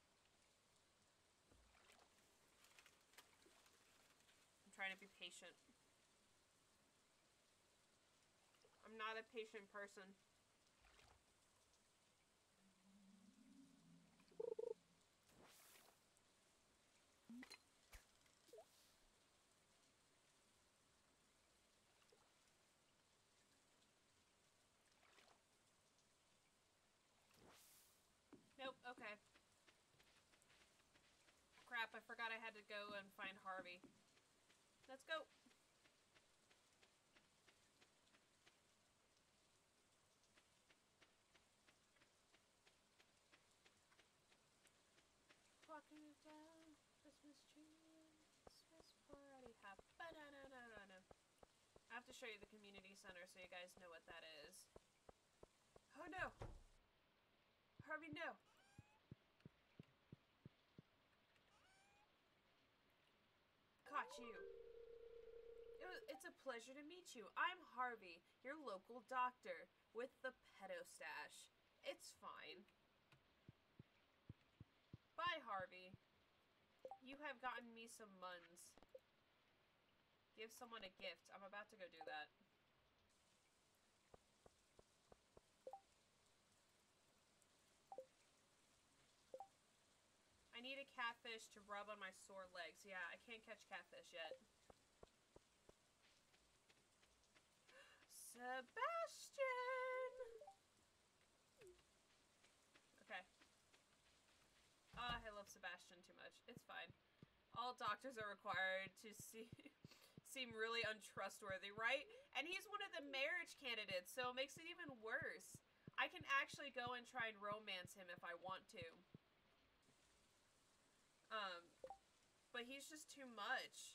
I'm trying to be patient. I'm not a patient person. Nope, okay. Crap, I forgot I had to go and find Harvey. Let's go. Walking down Christmas tree, Christmas party hop. Ba-da-da-da-da-da. I have to show you the community center so you guys know what that is. Oh no! Harvey, no! Caught you. It was, it's a pleasure to meet you. I'm Harvey, your local doctor, with the pedo stash. It's fine. Bye, Harvey. You have gotten me some muns. Give someone a gift. I'm about to go do that. I need a catfish to rub on my sore legs. Yeah, I can't catch catfish yet. Sebastian! Okay. Oh, I love Sebastian too much. It's fine. All doctors are required to see seem really untrustworthy, right? And he's one of the marriage candidates, so it makes it even worse. I can actually go and try and romance him if I want to. Um, but he's just too much.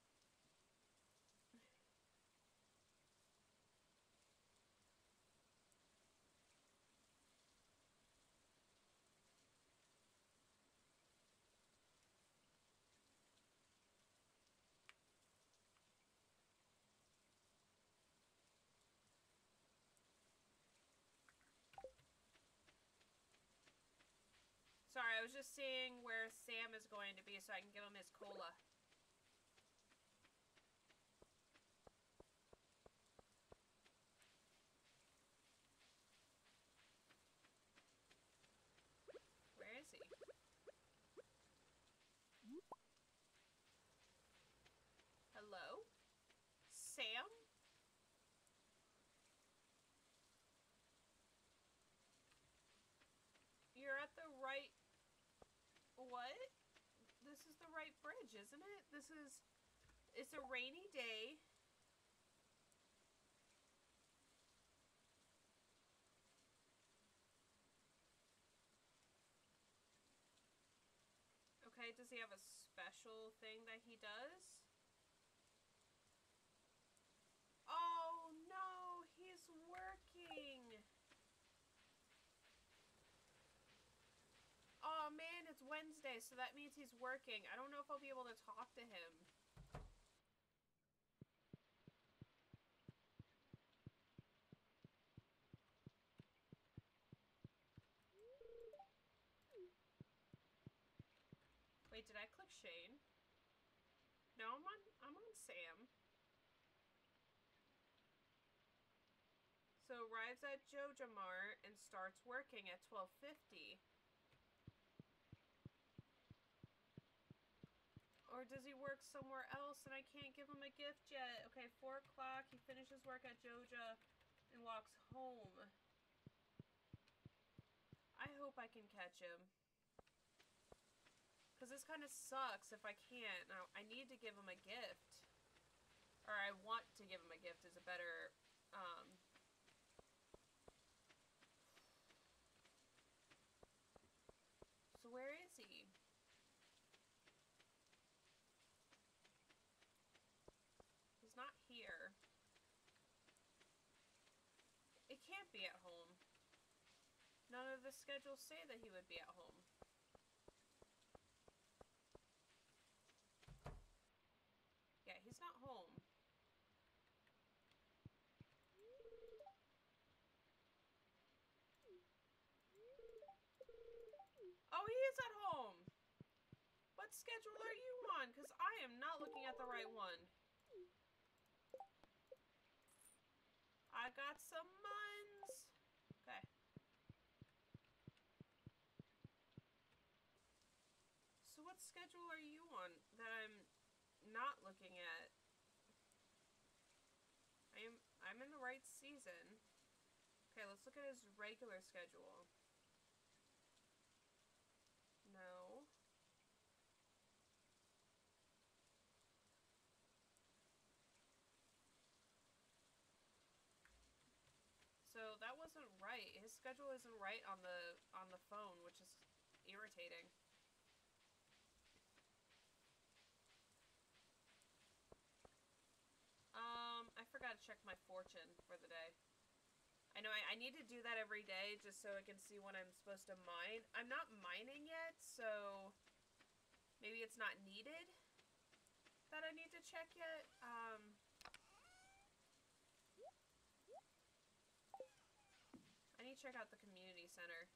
Sorry, I was just seeing where Sam is going to be so I can give him his cola. Where is he? Hello? Sam? You're at the right... What? This is the right bridge, isn't it? This is... It's a rainy day. Okay, does he have a special thing that he does? Oh, no! He's working! Oh, man, it's Wednesday, so that means he's working. I don't know if I'll be able to talk to him. Wait, did I click Shane? No, I'm on, I'm on Sam. So arrives at JojaMart and starts working at twelve fifty. Or does he work somewhere else and I can't give him a gift yet? Okay, four o'clock, he finishes work at Joja and walks home. I hope I can catch him. Because this kind of sucks if I can't. Now, I need to give him a gift. Or I want to give him a gift is a better... Um, so where is he? He's not here. It can't be at home. None of the schedules say that he would be at home. Yeah, he's not home. Oh, he is at home! What schedule are you on? Because I am not looking at the right one. I got some muns. Okay. So what schedule are you on that I'm not looking at? I am I'm in the right season. Okay, let's look at his regular schedule. No. So that wasn't right. His schedule isn't right on the on the phone, which is irritating. Um, I forgot to check my fortune for the day. I know I, I need to do that every day just so I can see when I'm supposed to mine. I'm not mining yet, so maybe it's not needed that I need to check yet. Um, I need to check out the community center.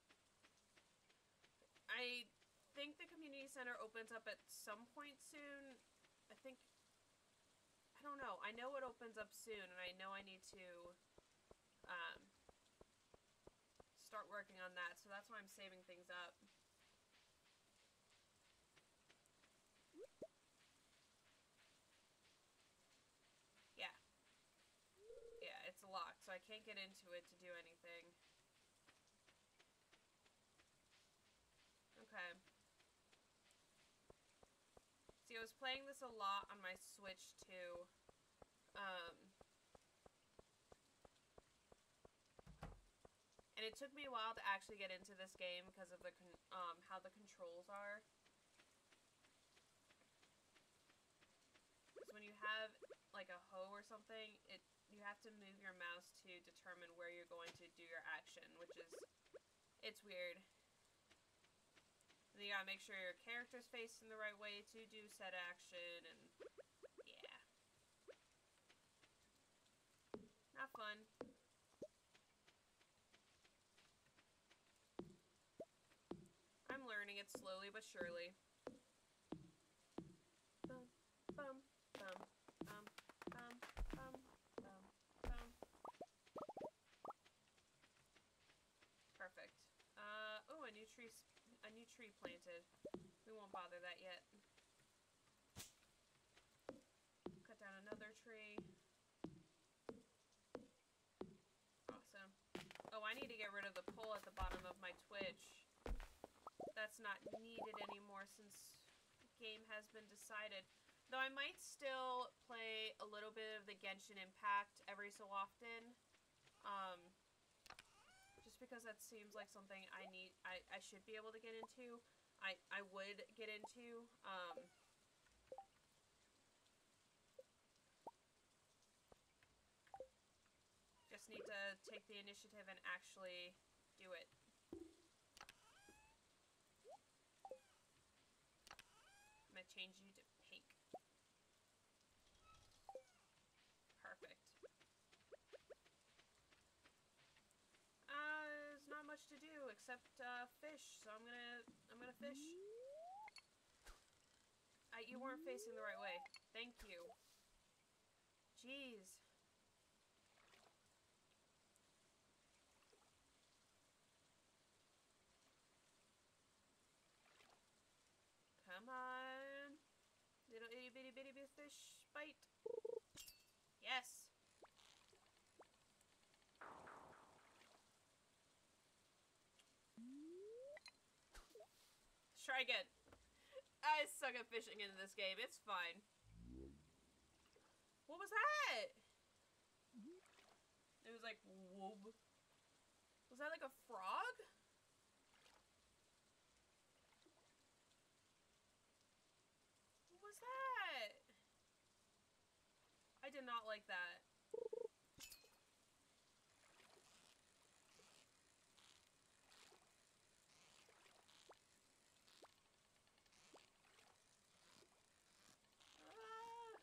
I think the community center opens up at some point soon. I think... I don't know. I know it opens up soon, and I know I need to um, start working on that, so that's why I'm saving things up. locked, so I can't get into it to do anything. Okay. See, I was playing this a lot on my Switch, too. Um, and it took me a while to actually get into this game because of the con um, how the controls are. Because when you have, like, a hoe or something, it you have to move your mouse to determine where you're going to do your action, which is, it's weird. And you gotta make sure your character's facing the right way to do said action, and yeah. Not fun. I'm learning it slowly but surely. Bum, bum, bum, bum, bum, bum, bum, bum. Perfect. Uh, oh, a new tree, a new tree planted. We won't bother that yet. Cut down another tree. Awesome. Oh, I need to get rid of the pole at the bottom of my Twitch. That's not needed anymore since the game has been decided. Though I might still play a little bit of the Genshin Impact every so often. Um, just because that seems like something I need, I, I should be able to get into. I, I would get into. Um, just need to take the initiative and actually do it. I'm gonna change you to pink. Perfect. Uh, there's not much to do except uh, fish, so I'm gonna I'm gonna fish. I, you weren't facing the right way. Thank you. Jeez. Come on. Little itty bitty bitty bitty fish bite. Yes. Let's try again. I suck at fishing in this game. It's fine. What was that? It was like, whoop. Was that like a frog? What was that? I did not like that. Ah.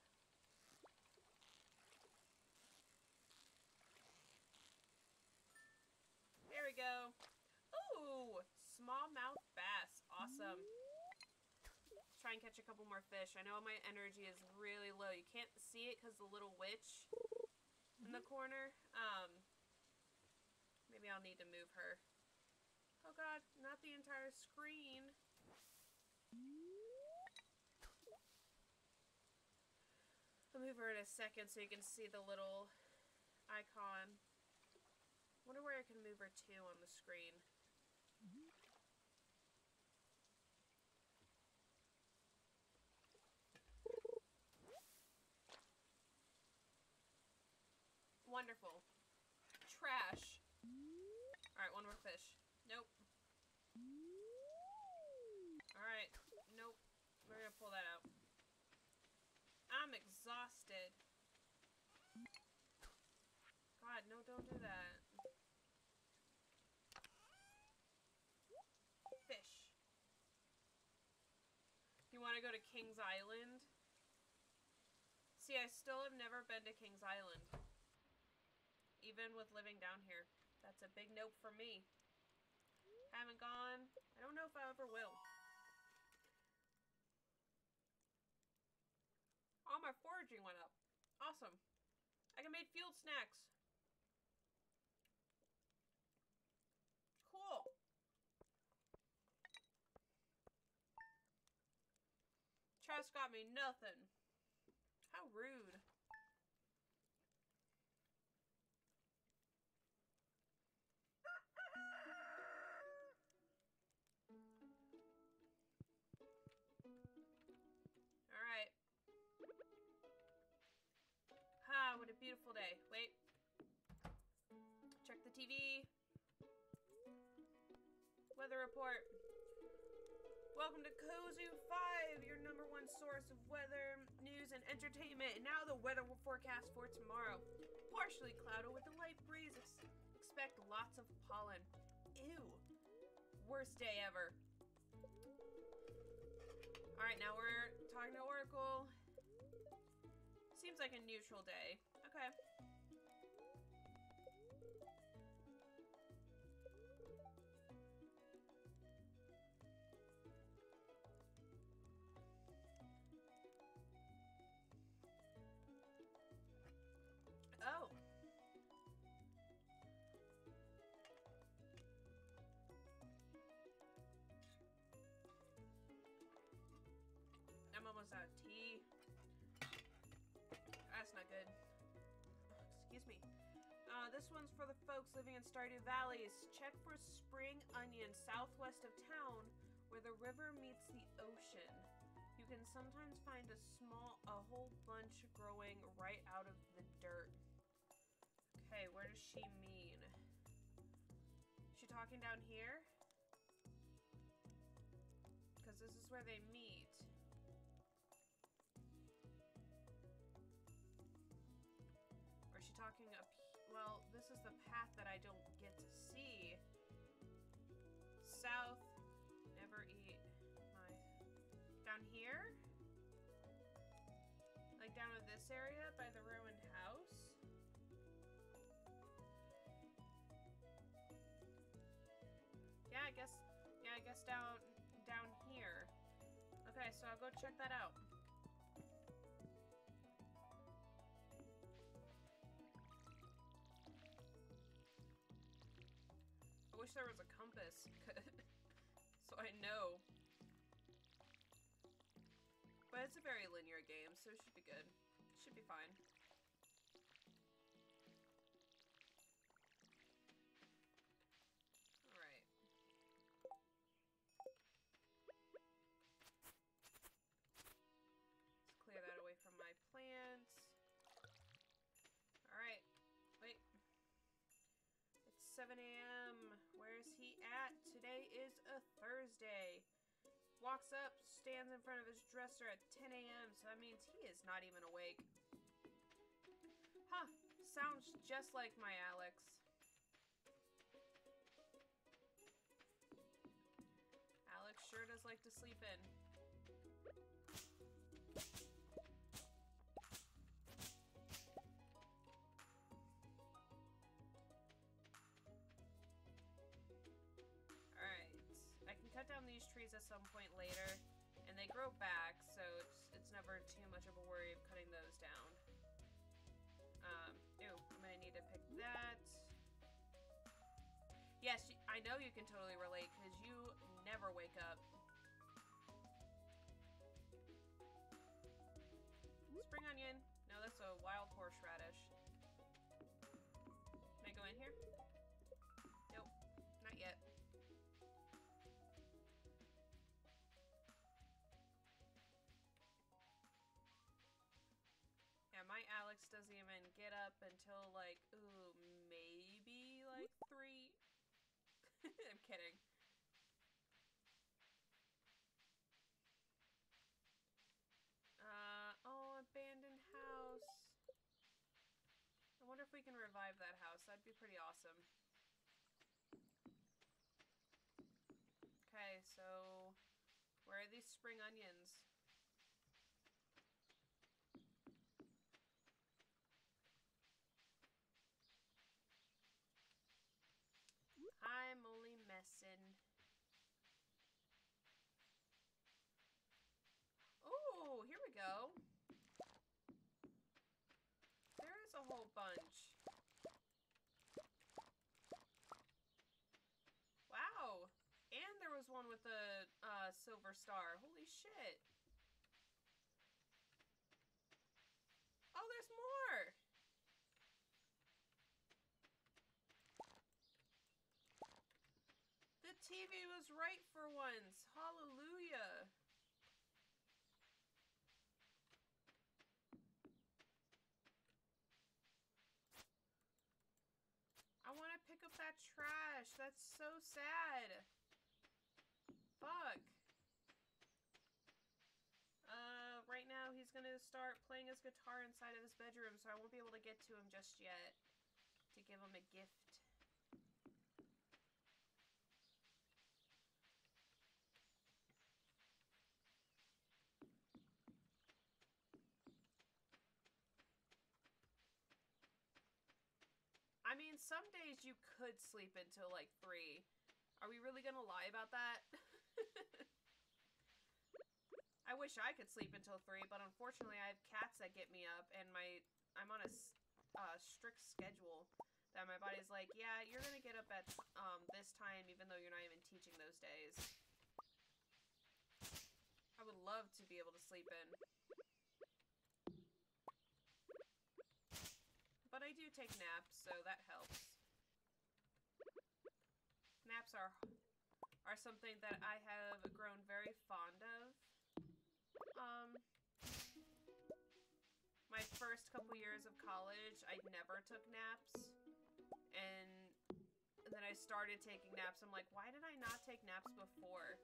There we go. Ooh, smallmouth bass. Awesome. Let's try and catch a couple more fish. I know my energy is really low. You can't see it because the little witch in the corner. Um, maybe I'll need to move her. Oh god, not the entire screen. I'll move her in a second so you can see the little icon. Wonder where I can move her to on the screen. Wonderful. Trash. Alright, one more fish. Nope. Alright. Nope. We're gonna pull that out. I'm exhausted. God, no, don't do that. Fish. You want to go to King's Island? See, I still have never been to King's Island. Even with living down here. That's a big nope for me. Haven't gone. I don't know if I ever will. All my foraging went up. Awesome. I can make field snacks. Cool. Chest got me nothing. How rude. beautiful day. Wait. Check the T V. Weather report. Welcome to Kozu five, your number one source of weather, news, and entertainment. And now the weather forecast for tomorrow. Partially cloudy with a light breeze. Ex expect lots of pollen. Ew. Worst day ever. Alright, now we're talking to Oracle. Seems like a neutral day. Okay. Oh. I'm almost out of tea. That's not good. Excuse me. Uh, this one's for the folks living in Stardew Valleys. Check for spring onion southwest of town where the river meets the ocean. You can sometimes find a small, a whole bunch growing right out of the dirt. Okay, where does she mean? Is she talking down here? Because this is where they meet. Or is she talking up here? Well, this is the path that I don't get to see. South, never eat my... Down here? Like down in this area by the ruined house? Yeah, I guess, yeah, I guess down, down here. Okay, so I'll go check that out. I wish there was a compass, so I know. But it's a very linear game, so it should be good. Should be fine. Alright. Let's clear that away from my plants. Alright. Wait. It's seven A M Where's he at? Today is a Thursday. Walks up, stands in front of his dresser at ten A M So that means he is not even awake. Huh. Sounds just like my Alex. Alex sure does like to sleep in. Cut down these trees at some point later, and they grow back, so it's, it's never too much of a worry of cutting those down. Um, ew, I'm gonna need to pick that. Yes, I know you can totally relate, because you never wake up. Spring onion. No, that's a wild horseradish. Can I go in here? Nope, not yet. Yeah, my Alex doesn't even get up until like, ooh, maybe like three. I'm kidding. Uh, oh, abandoned house. I wonder if we can revive that house. That'd be pretty awesome. Okay, so where are these spring onions? I'm only messing. Oh, here we go. There is a whole bunch. Wow. And there was one with a uh, silver star. Holy shit. Oh, there's more. The T V was right for once. Hallelujah. pick up that trash. That's so sad. Fuck. Uh, right now he's gonna start playing his guitar inside of his bedroom, so I won't be able to get to him just yet to give him a gift. I mean, some days you could sleep until like three. Are we really gonna lie about that? I wish I could sleep until three, but unfortunately I have cats that get me up, and my I'm on a uh, strict schedule that my body's like, yeah, you're gonna get up at um, this time even though you're not even teaching those days. I would love to be able to sleep in. But I do take naps, so that helps. Naps are, are something that I have grown very fond of. Um, my first couple years of college, I never took naps, and, and then I started taking naps. I'm like, why did I not take naps before?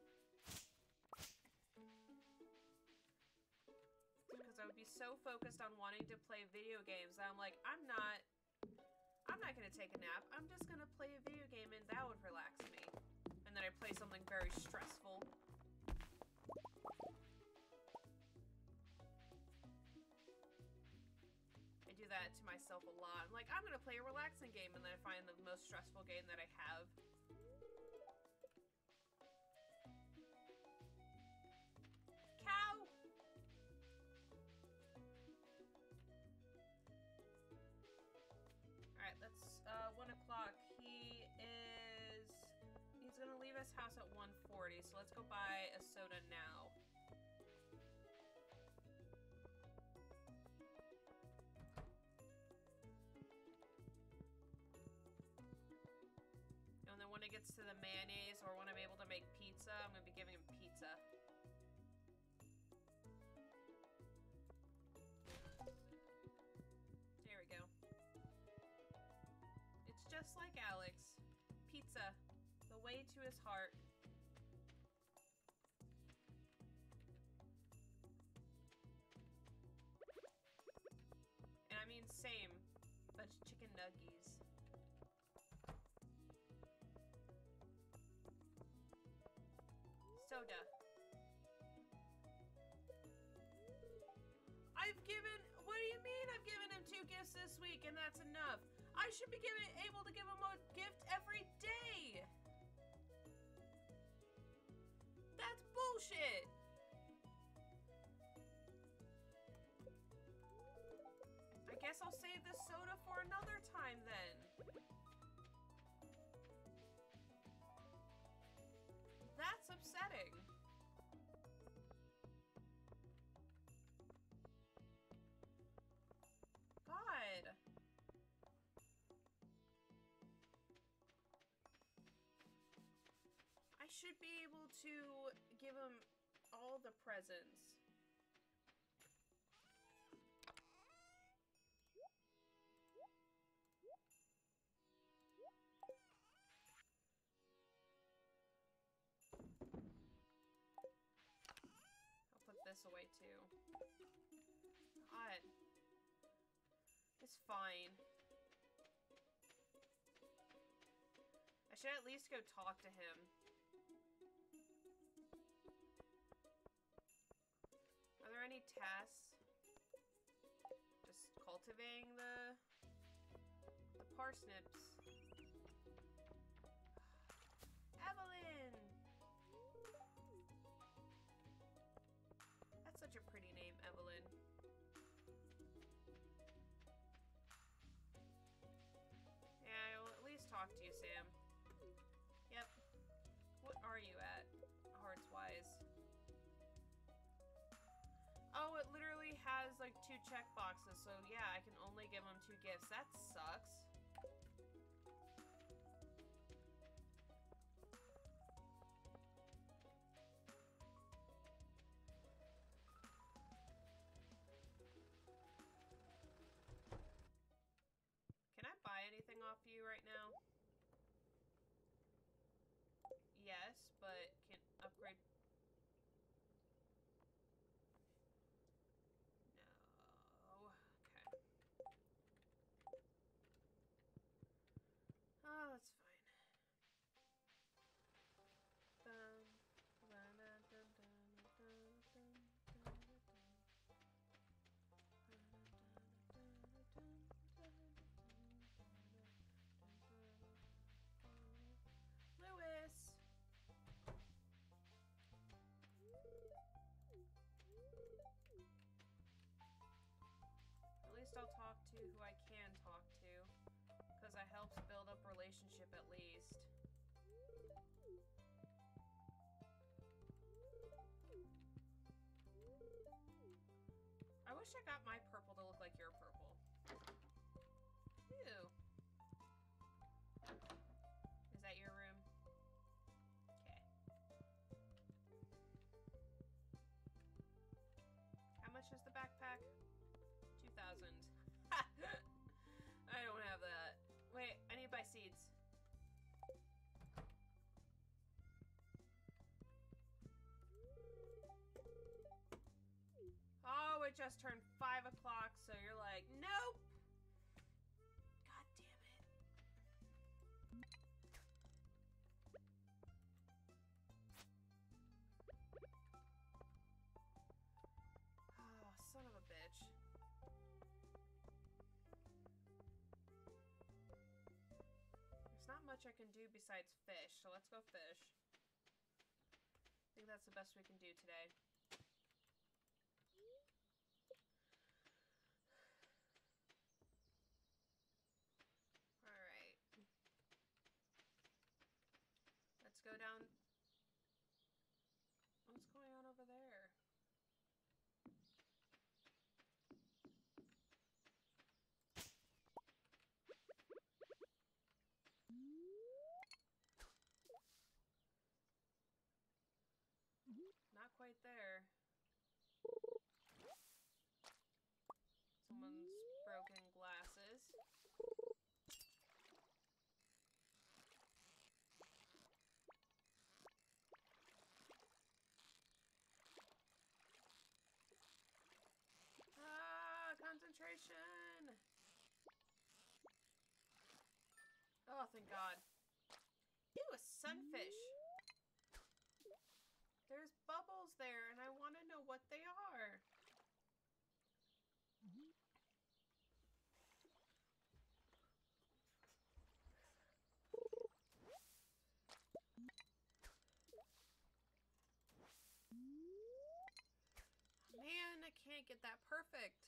Because I would be so focused on wanting to play video games that I'm like, I'm not, I'm not gonna take a nap. I'm just gonna play a video game, and that would relax me. And then I play something very stressful. I do that to myself a lot. I'm like, I'm gonna play a relaxing game, and then I find the most stressful game that I have. Cow! Alright, that's uh, one o'clock. He is... He's gonna leave his house at one forty, so let's go buy a soda now. And then when it gets to the mayonnaise, or when I'm able to make pizza, I'm gonna be giving him pizza. There we go. It's just like Alex. Pizza. The way to his heart. And I mean same, but it's chicken nuggies. Soda. I've given, what do you mean I've given him two gifts this week and that's enough? I should be giving, able to give him a gift every day. That's bullshit. I guess I'll save this soda for another time then. That's upsetting. God. I should be able to give him all the presents. I'll put this away too. God. It's fine. I should at least go talk to him. Are there any tasks? Just cultivating the, the parsnips. Evelyn! That's such a pretty name, Evelyn. Yeah, I will at least talk to you, Sam. Yep. What are you at, hearts-wise? Oh, it literally has like two check boxes, so yeah, I can only give him two gifts. That sucks. Can I buy anything off you right now? to who I can talk to, because it helps build up relationship at least. I wish I got my purple to look like your purple. Ew. Is that your room? Okay. How much is the backpack? two thousand. I don't have that. Wait, I need to buy seeds. Oh, it just turned five o'clock, so you're like, nope! God damn it. Oh, son of a bitch. There's not much I can do besides fish, so let's go fish. I think that's the best we can do today. Alright. Let's go down. What's going on over there? Not quite there. Someone's broken glasses. Ah, concentration! Oh, thank God. Ew, a sunfish! There's bubbles there, and I want to know what they are. Man, I can't get that perfect.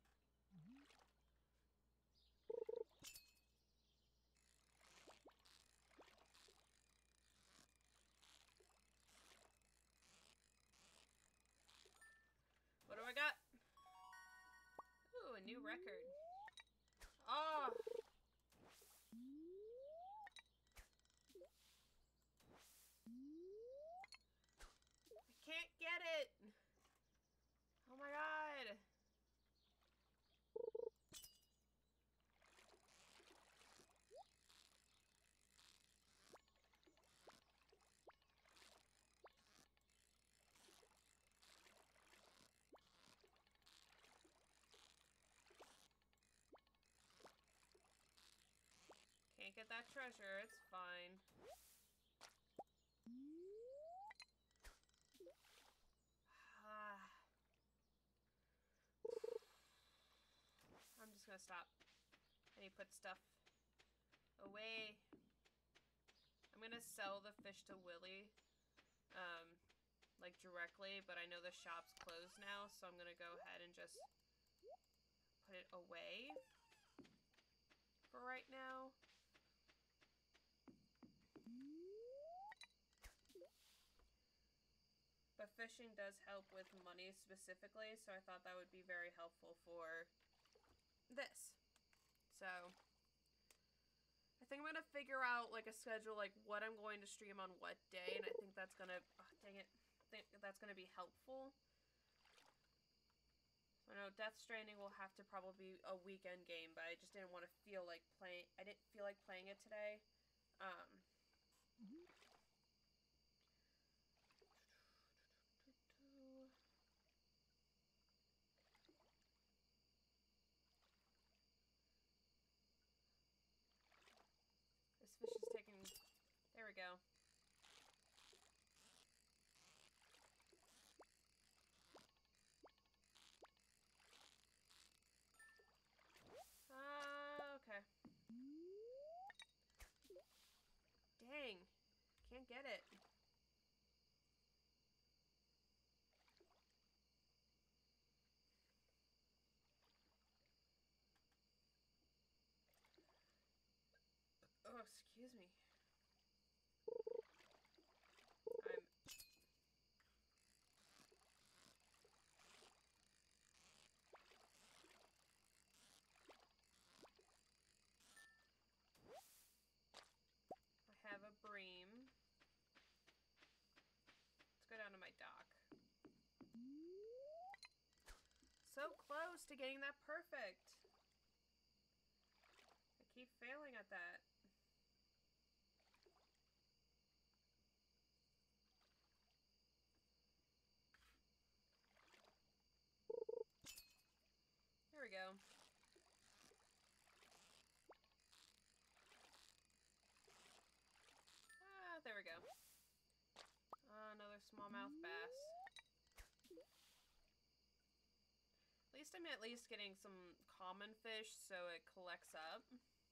What do I got? Ooh, a new record. Oh! I can't get it! Oh my God! Can't get that treasure, it's fine. I'm just gonna stop. I need to put stuff away. I'm gonna sell the fish to Willy, um, like directly, but I know the shop's closed now, so I'm gonna go ahead and just put it away for right now. But fishing does help with money specifically, so I thought that would be very helpful for this. So I think I'm gonna figure out like a schedule, like what I'm going to stream on what day, and I think that's gonna, oh, dang it, I think that's gonna be helpful. I know Death Stranding will have to probably be a weekend game, but I just didn't want to feel like playing, I didn't feel like playing it today. Um, This fish is taking... There we go. Uh, okay. Dang. Can't get it. excuse me. I'm... I have a bream. Let's go down to my dock. So close to getting that perfect. I keep failing at that. There we go. Ah, there we go. Uh, another smallmouth bass. At least I'm at least getting some common fish so it collects up.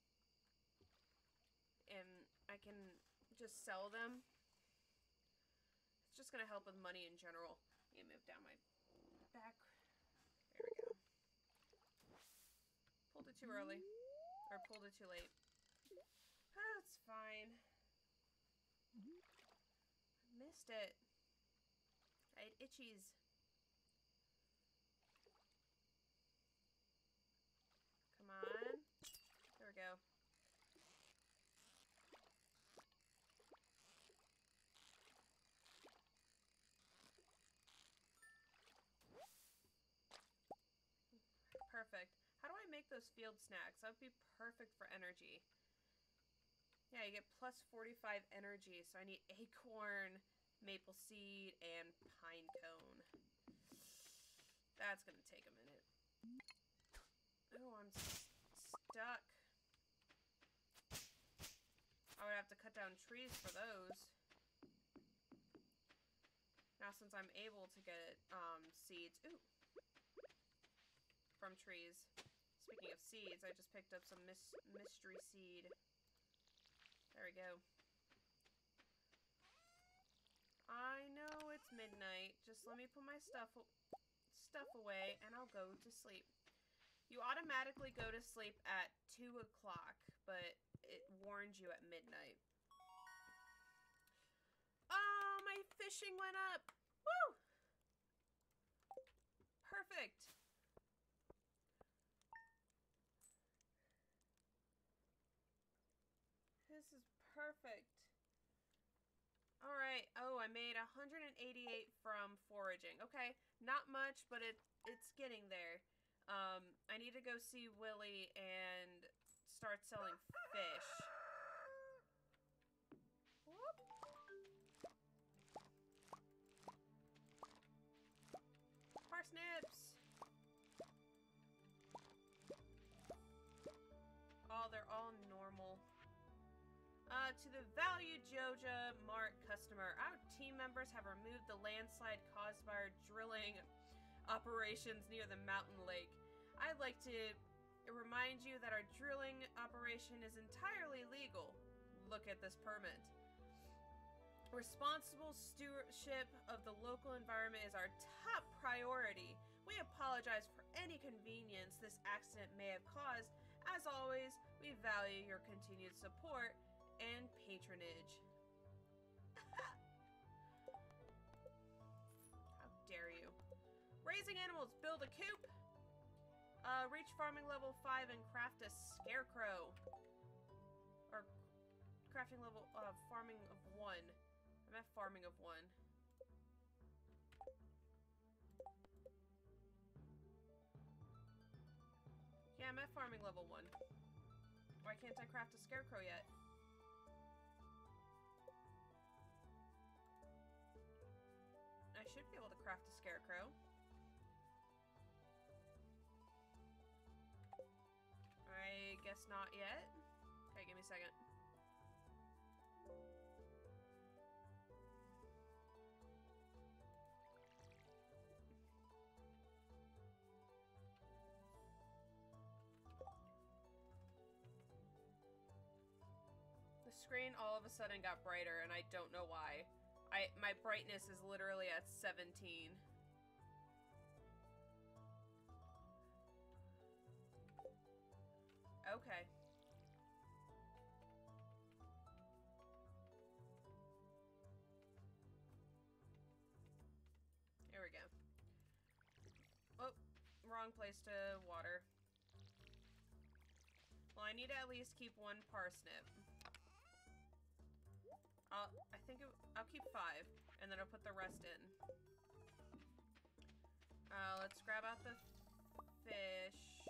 And I can just sell them. It's just gonna help with money in general. Let me move down my back. There we go. Pulled it too early. Or pulled it too late. Oh, it's fine. I missed it. I had itchies. Come on. There we go. Perfect. How do I make those field snacks? That would be perfect for energy. Yeah, you get plus forty-five energy, so I need acorn, maple seed, and pine cone. That's gonna take a minute. Oh, I'm stuck. I would have to cut down trees for those. Now, since I'm able to get um, seeds, ooh, from trees. Speaking of seeds, I just picked up some mis mystery seed. There we go. I know it's midnight. Just let me put my stuff stuff away and I'll go to sleep. You automatically go to sleep at two o'clock, but it warns you at midnight. Oh, my fishing went up. Woo! Perfect. This is perfect. Alright. Oh, I made one hundred eighty-eight from foraging. Okay. Not much, but it it's getting there. Um, I need to go see Willy and start selling fish. Whoop. Parsnips! Oh, they're all normal. Uh, to the Value Joja Mart customer, our team members have removed the landslide caused by our drilling operations near the mountain lake. I'd like to remind you that our drilling operation is entirely legal. Look at this permit. Responsible stewardship of the local environment is our top priority. We apologize for any inconvenience this accident may have caused. As always, we value your continued support and patronage. How dare you. Raising animals, build a coop. Uh, reach farming level five and craft a scarecrow. Or crafting level, uh, farming of one. I'm at farming of one. Yeah, I'm at farming level one. Why can't I craft a scarecrow yet? I should be able to craft a scarecrow. I guess not yet. Okay, give me a second. The screen all of a sudden got brighter and I don't know why. I my brightness is literally at seventeen. Okay. wrong place to water. Well, I need to at least keep one parsnip. I'll, I think it, I'll keep five, and then I'll put the rest in. Uh, let's grab out the fish.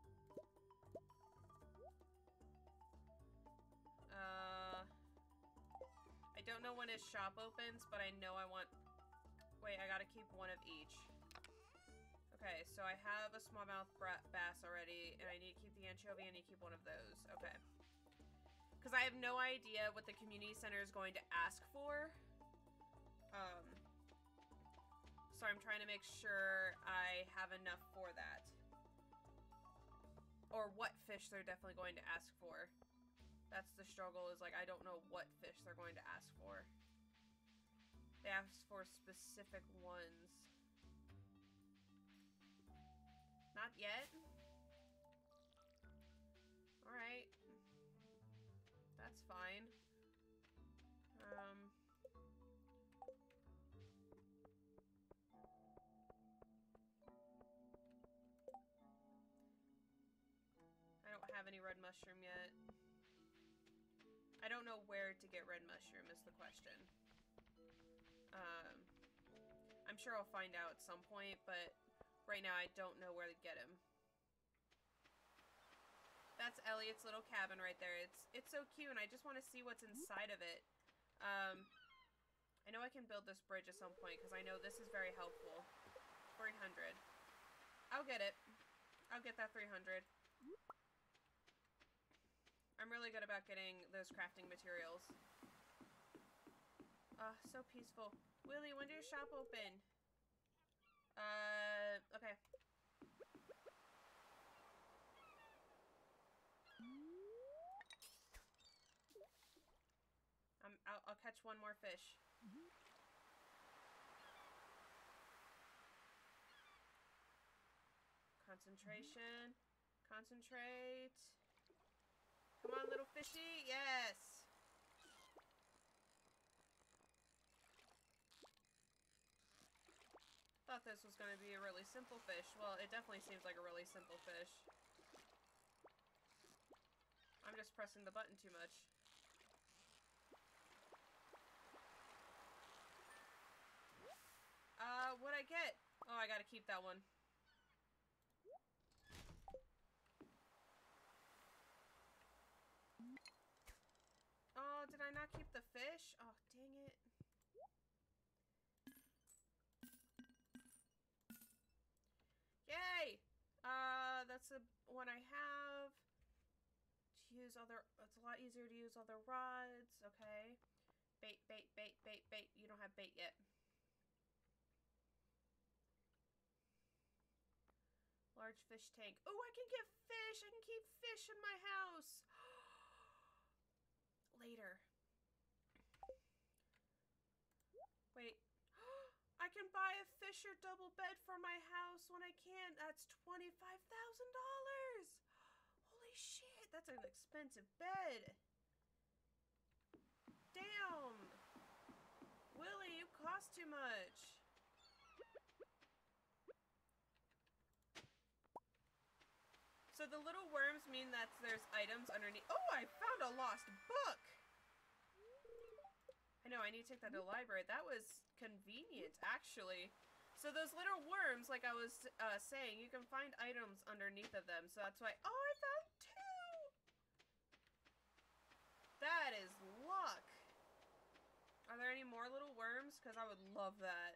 Uh, I don't know when his shop opens, but I know I want... Wait, I gotta keep one of each. Okay, so I have a smallmouth bass already, and I need to keep the anchovy, and I need to keep one of those. Okay. Because I have no idea what the community center is going to ask for. Um, so I'm trying to make sure I have enough for that. Or what fish they're definitely going to ask for. That's the struggle, is like, I don't know what fish they're going to ask for. They ask for specific ones. Not yet. Alright. That's fine. Um... I don't have any red mushroom yet. I don't know where to get red mushroom is the question. Um, I'm sure I'll find out at some point, but right now I don't know where to get him. That's Elliot's little cabin right there. It's it's so cute, and I just want to see what's inside of it. Um, I know I can build this bridge at some point, because I know this is very helpful. three hundred. I'll get it. I'll get that three hundred. I'm really good about getting those crafting materials. Ah, uh, so peaceful. Willy, when does your shop open? Uh, okay. Um, I'll, I'll catch one more fish. Concentration. Concentrate. Come on, little fishy. Yes. Thought this was going to be a really simple fish. Well, it definitely seems like a really simple fish. I'm just pressing the button too much. Uh, what'd I get? Oh, I gotta keep that one. Oh, did I not keep the fish? Oh, dang it. Yay! Uh, that's the one I have. To use other, it's a lot easier to use other rods. Okay. Bait, bait, bait, bait, bait. You don't have bait yet. Large fish tank. Oh, I can get fish! I can keep fish in my house! Later. Wait. I can buy a Fisher double bed for my house when I can. That's twenty-five thousand dollars! Holy shit, that's an expensive bed. Damn! Willy, you cost too much. So the little worms mean that there's items underneath. Oh, I found a lost book! I know, I need to take that to the library. That was convenient, actually. So those little worms, like I was uh, saying, you can find items underneath of them. So that's why... Oh, I found two! That is luck. Are there any more little worms? Because I would love that.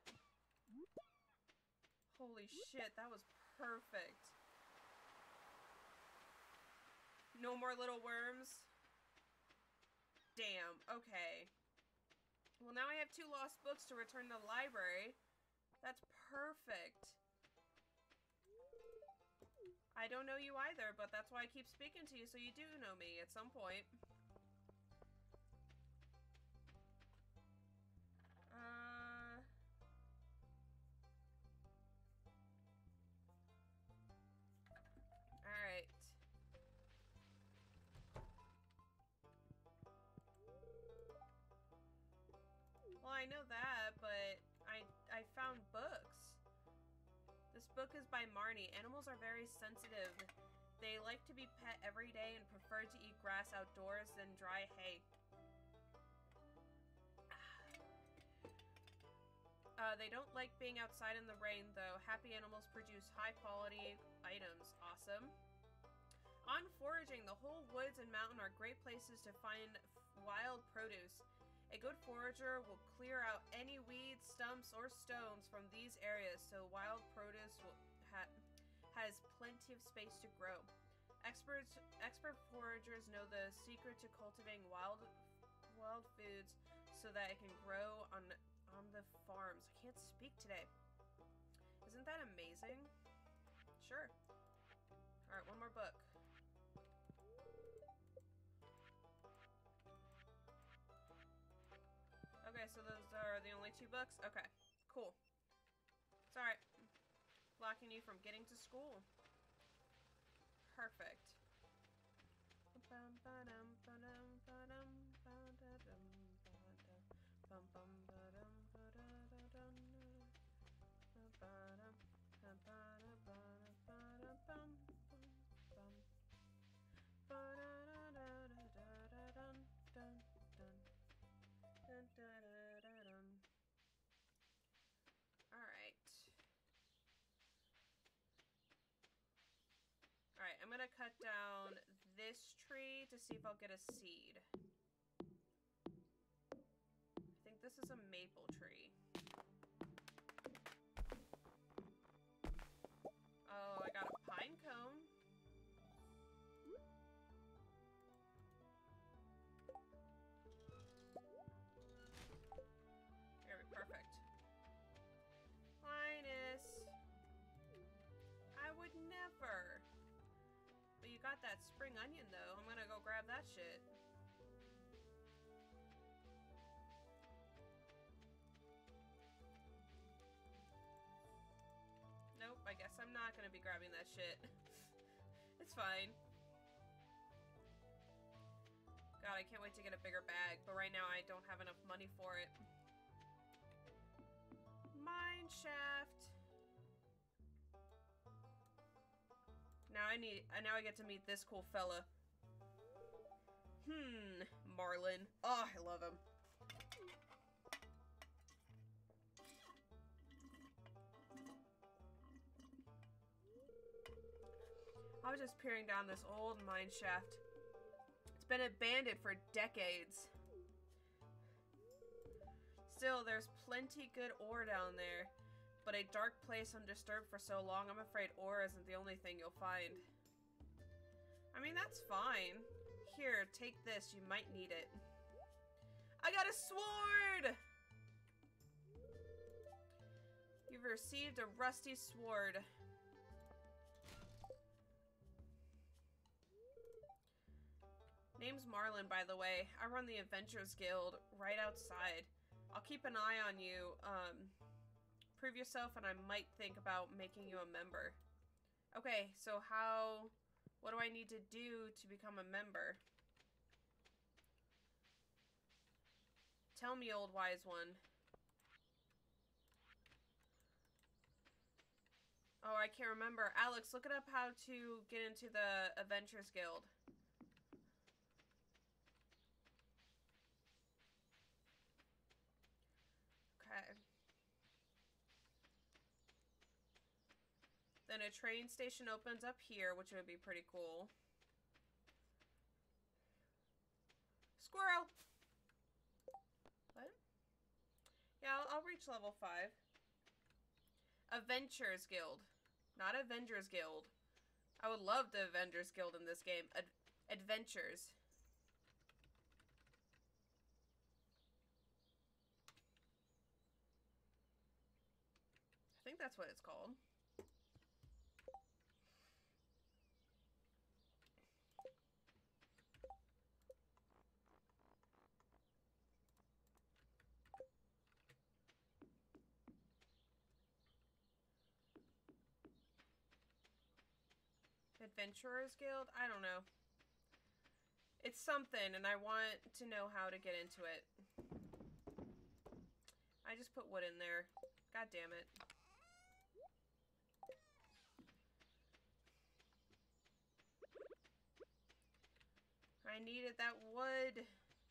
Holy shit, that was perfect. No more little worms? Damn, okay. Well, now I have two lost books to return to the library. That's perfect. I don't know you either, but that's why I keep speaking to you, so you do know me at some point. Uh... Alright. Well, I know that, but I I found books. This book is by Marnie. Animals are very sensitive. They like to be pet every day and prefer to eat grass outdoors than dry hay. Uh, they don't like being outside in the rain, though. Happy animals produce high-quality items. Awesome. On foraging, the whole woods and mountain are great places to find wild produce. A good forager will clear out any weeds, stumps, or stones from these areas, so wild produce will ha has plenty of space to grow. Experts, expert foragers know the secret to cultivating wild, wild foods so that it can grow on on the farms. I can't speak today. Isn't that amazing? Sure. All right, one more book. Okay, so those are the only two books? Okay, cool. It's alright. Blocking you from getting to school. Perfect. Dun, dun, dun, dun, dun. All right. All right, I'm gonna cut down this tree to see if I'll get a seed. I think this is a maple tree. Oh, I got a pine cone. Perfect. Linus. I would never. But you got that spring onion though. I'm gonna go grab that shit. Nope, I guess I'm not gonna be grabbing that shit. It's fine. God, I can't wait to get a bigger bag, but right now I don't have enough money for it. Mine shaft. Now I need. Now I get to meet this cool fella. Hmm, Marlin. Oh, I love him. I was just peering down this old mine shaft. It's been abandoned for decades. Still, there's plenty good ore down there, but a dark place undisturbed for so long, I'm afraid ore isn't the only thing you'll find. I mean, that's fine. Here, take this. You might need it. I got a sword! You've received a rusty sword. Name's Marlin, by the way. I run the Adventurers Guild right outside. I'll keep an eye on you. Um, prove yourself and I might think about making you a member. Okay, so how... What do I need to do to become a member? Tell me, old wise one. Oh, I can't remember. Alex, look it up how to get into the Adventurers Guild. Okay. Then a train station opens up here, which would be pretty cool. Squirrel! What? Yeah, I'll, I'll reach level five. Adventurers Guild. Not Avengers Guild. I would love the Avengers Guild in this game. Ad Adventures. I think that's what it's called. Adventurers Guild? I don't know. It's something, and I want to know how to get into it. I just put wood in there. God damn it. I needed that wood.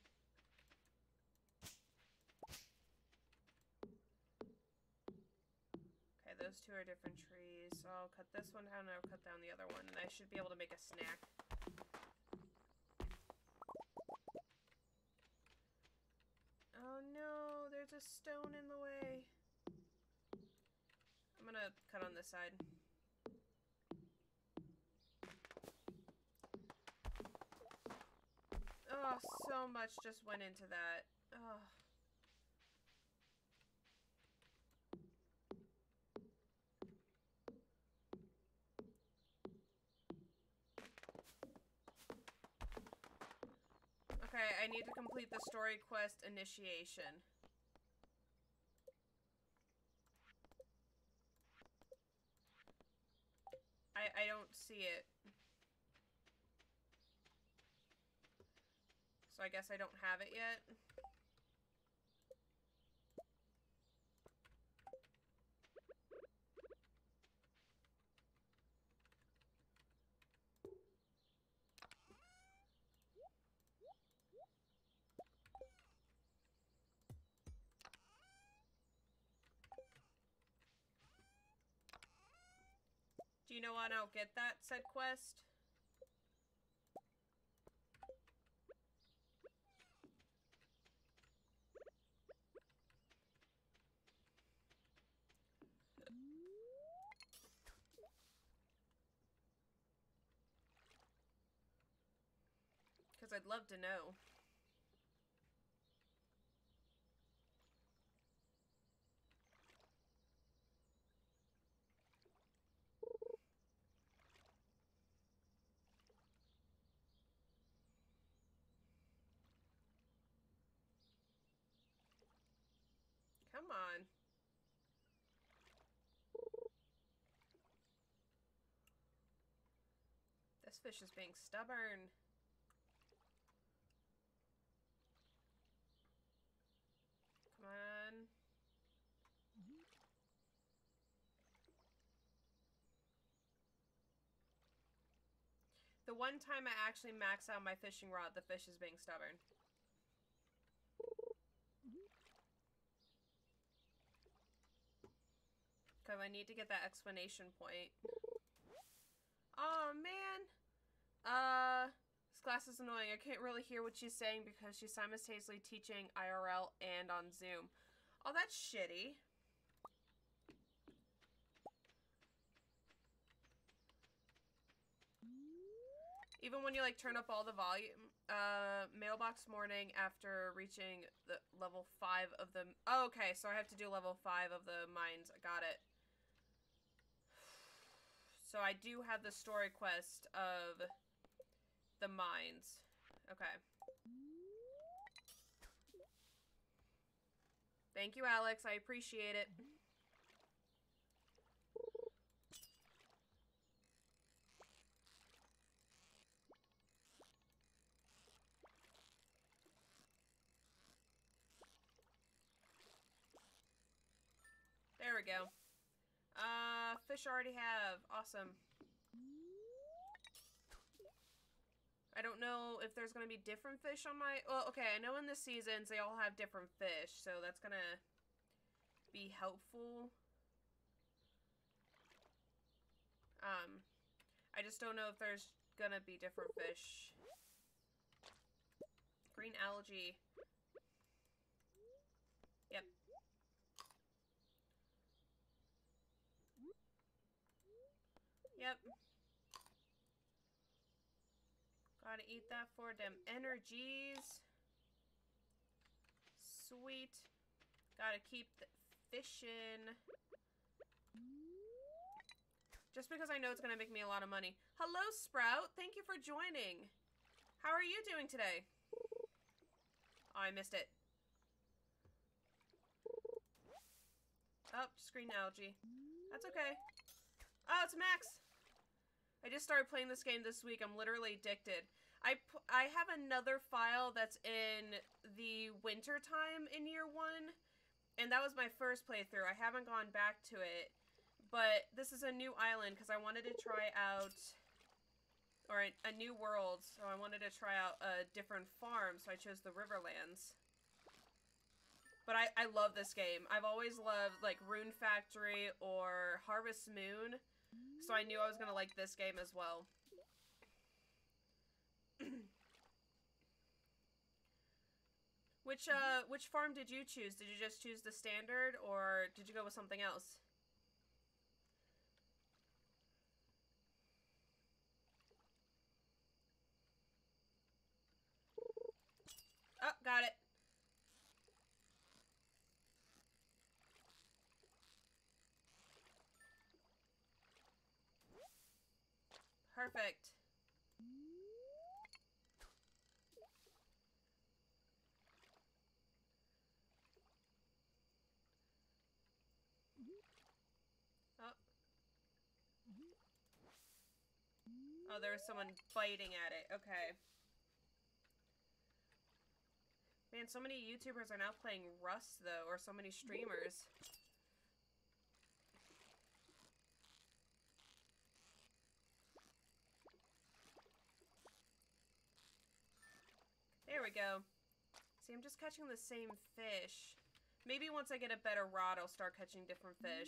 Okay, those two are different trees. So I'll cut this one down and I'll cut down the other one. And I should be able to make a snack. Oh no, there's a stone in the way. I'm gonna cut on this side. Oh, so much just went into that. Oh. Okay, I need to complete the story quest initiation. I, I don't see it. So I guess I don't have it yet. Do you know when I'll get that said quest? Because I'd love to know. Come on. This fish is being stubborn. Come on. The one time I actually max out my fishing rod, the fish is being stubborn. Because I need to get that explanation point. Oh, man. Uh, this class is annoying. I can't really hear what she's saying because she's simultaneously teaching I R L and on Zoom. Oh, that's shitty. Even when you, like, turn up all the volume, uh, mailbox morning after reaching the level five of the... Oh, okay, so I have to do level five of the mines. I got it. So I do have the story quest of the mines. Okay. Thank you, Alex. I appreciate it. There we go. Uh, fish already have. Awesome. I don't know if there's going to be different fish on my... Well, okay, I know in the seasons they all have different fish, so that's going to be helpful. Um, I just don't know if there's going to be different fish. Green algae. Yep. Yep. Gotta eat that for them energies. Sweet. Gotta keep the fishing. Just because I know it's gonna make me a lot of money. Hello, Sprout. Thank you for joining. How are you doing today? Oh, I missed it. Oh, just green algae. That's okay. Oh, it's Max. I just started playing this game this week. I'm literally addicted. I, p I have another file that's in the winter time in year one, and that was my first playthrough. I haven't gone back to it, but this is a new island because I wanted to try out or a, a new world, so I wanted to try out a different farm, so I chose the Riverlands. But I, I love this game. I've always loved, like, Rune Factory or Harvest Moon, so I knew I was gonna like this game as well. Which, uh, which farm did you choose? Did you just choose the standard, or did you go with something else? Oh, got it. Perfect. Oh. Oh, there was someone biting at it. Okay. Man, so many YouTubers are now playing Rust, though, or so many streamers. There we go. See, I'm just catching the same fish. Maybe once I get a better rod, I'll start catching different fish.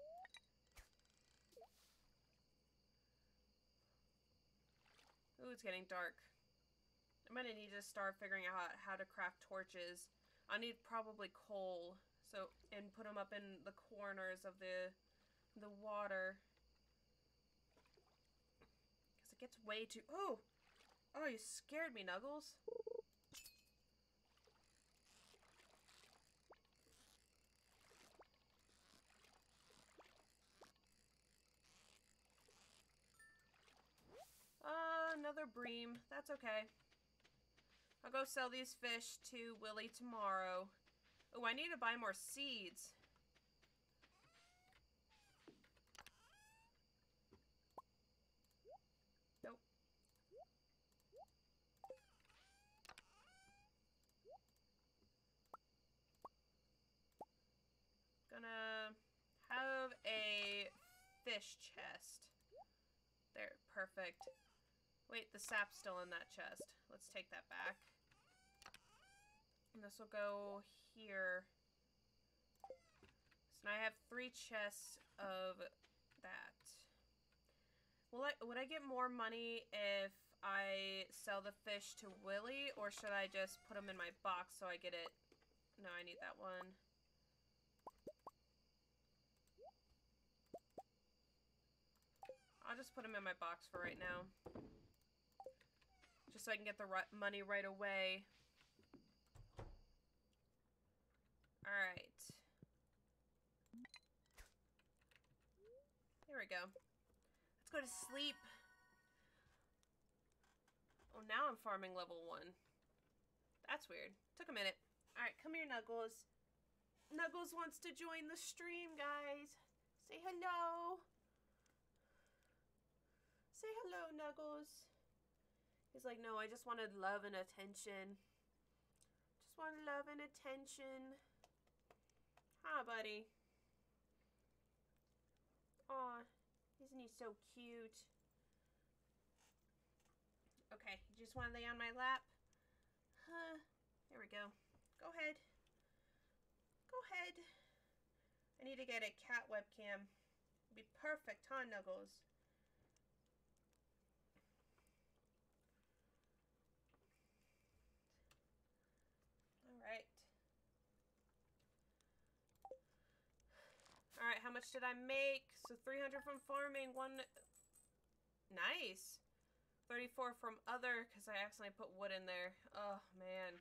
Ooh, it's getting dark. I'm gonna need to start figuring out how to craft torches. I'll need probably coal, so and put them up in the corners of the the water. Because it gets way too... Oh! Oh, you scared me, Nuggles. Uh, another bream. That's okay. I'll go sell these fish to Willy tomorrow. Oh, I need to buy more seeds. Nope. Gonna have a fish chest. There, perfect. Wait, the sap's still in that chest. Let's take that back. And this will go here. So now I have three chests of that. Will I, would I get more money if I sell the fish to Willy, or should I just put them in my box so I get it? No, I need that one. I'll just put them in my box for right now. Just so I can get the right money right away. Alright. There we go. Let's go to sleep. Oh, now I'm farming level one. That's weird. Took a minute. Alright, come here, Nuggles. Nuggles wants to join the stream, guys. Say hello. Say hello, Nuggles. He's like, no, I just wanted love and attention. Just wanted love and attention. Hi, buddy. Aw, isn't he so cute? Okay, you just want to lay on my lap? Huh. There we go. Go ahead. Go ahead. I need to get a cat webcam. It'd be perfect, huh, Nuggles? Alright. Alright, how much did I make? So three hundred from farming, one... Nice! thirty-four from other, because I accidentally put wood in there. Oh, man.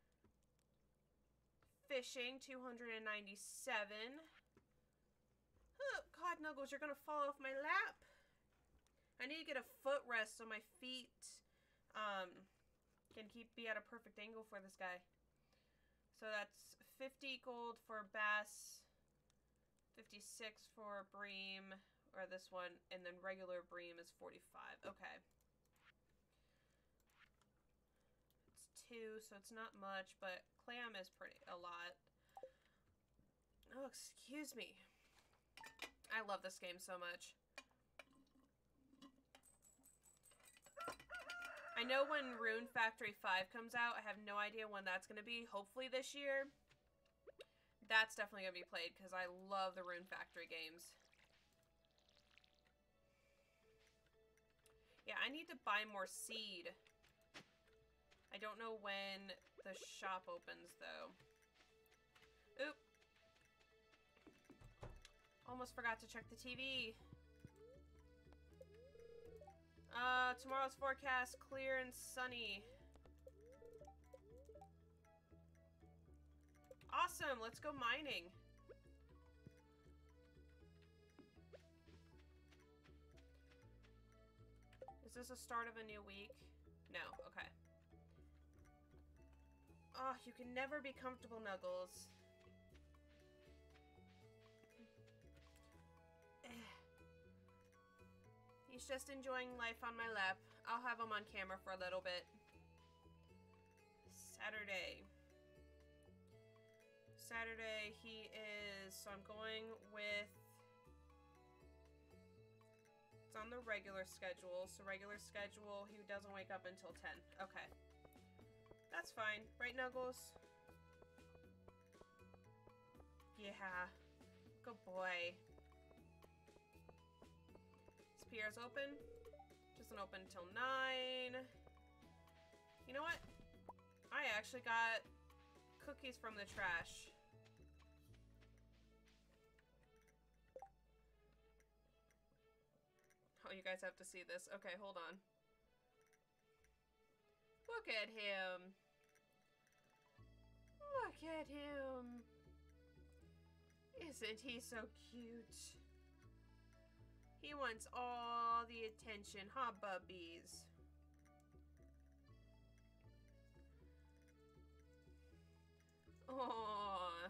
Fishing, two hundred ninety-seven. Oh, God, Nuggles, you're gonna fall off my lap. I need to get a footrest so my feet um, can keep be at a perfect angle for this guy. So that's fifty gold for bass, fifty-six for bream, or this one, and then regular bream is forty-five. Okay. It's two, so it's not much, but clam is pretty a lot. Oh, excuse me. I love this game so much. I know when Rune Factory five comes out, I have no idea when that's going to be. Hopefully this year. That's definitely going to be played because I love the Rune Factory games. Yeah, I need to buy more seed. I don't know when the shop opens, though. Oop. Almost forgot to check the T V. Uh, tomorrow's forecast, clear and sunny. Awesome, let's go mining. Is this a start of a new week? No, okay. Oh, you can never be comfortable, Nuggles. He's just enjoying life on my lap. I'll have him on camera for a little bit. Saturday. Saturday, he is... So I'm going with... It's on the regular schedule. So regular schedule, he doesn't wake up until ten. Okay. That's fine. Right, Nuggles? Yeah. Good boy. Is Pierre's open? Doesn't open until nine. You know what? I actually got cookies from the trash. Oh, you guys have to see this. Okay, hold on. Look at him. Look at him. Isn't he so cute? He wants all the attention, huh, bubbies? Aww.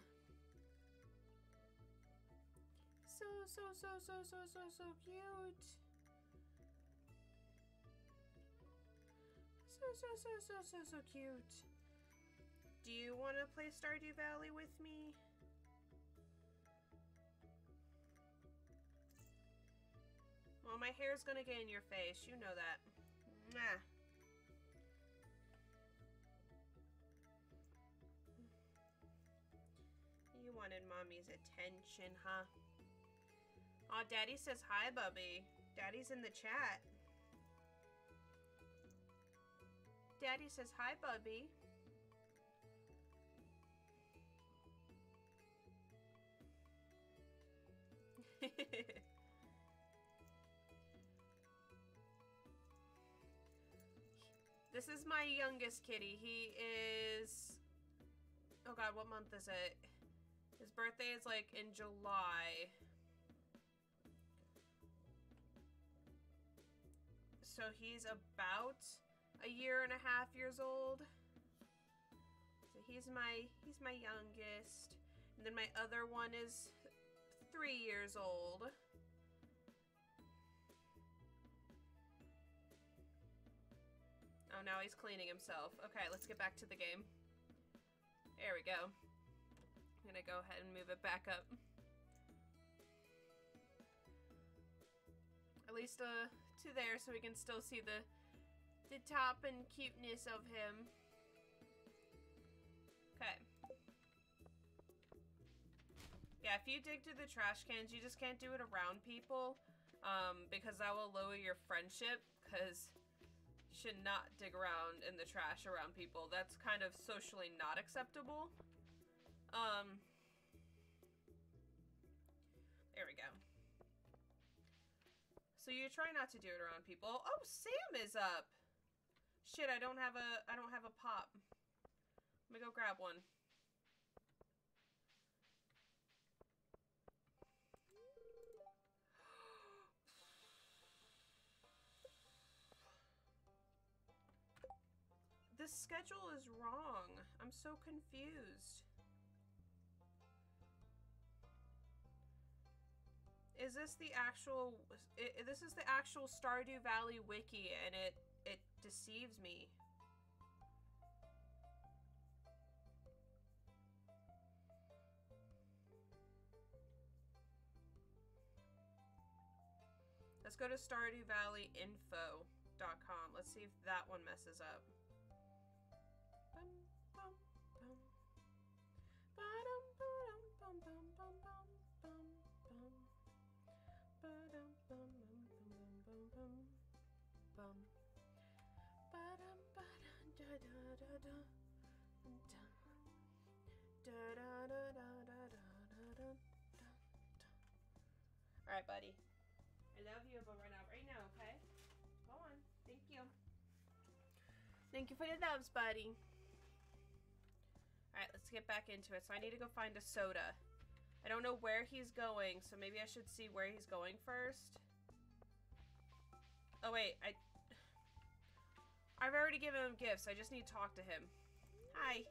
So, so, so, so, so, so, so cute. So, so, so, so, so, so cute. Do you want to play Stardew Valley with me? Well, my hair's gonna get in your face. You know that. Mwah. You wanted mommy's attention, huh? Aw, Daddy says hi, Bubby. Daddy's in the chat. Daddy says hi, Bubby. This is my youngest kitty. He is... Oh god, what month is it? His birthday is like in July. So he's about a year and a half years old. So he's my he's my youngest. And then my other one is three years old. Oh, now he's cleaning himself. Okay, let's get back to the game. There we go. I'm gonna go ahead and move it back up. At least uh, to there so we can still see the, the top and cuteness of him. Okay. Yeah, if you dig through the trash cans, you just can't do it around people. Um, because that will lower your friendship. Because you should not dig around in the trash around people. That's kind of socially not acceptable. Um, there we go. So you try not to do it around people. Oh, Sam is up. Shit, I don't have a I don't have a pop. Let me go grab one. This schedule is wrong. I'm so confused. Is this the actual... It, this is the actual Stardew Valley wiki, and it, it deceives me. Let's go to Stardew Valley info dot com. Let's see if that one messes up. Bum, bum, bum. Ba-dum, ba-dum, bum, bum, bum, bum, bum, bum. Ba-dum, bum, bum, bum, bum, bum, bum. Ba-dum, ba-dum, da-da-da-da. Da-da-da-da-da-da-da-da. All right, buddy. I love you, but run out right now, okay? Go on. Thank you. Thank you for the loves, buddy. All right, let's get back into it. So I need to go find a soda. I don't know where he's going, so maybe I should see where he's going first. Oh, wait. I... I've already given him gifts. I just need to talk to him. Hi.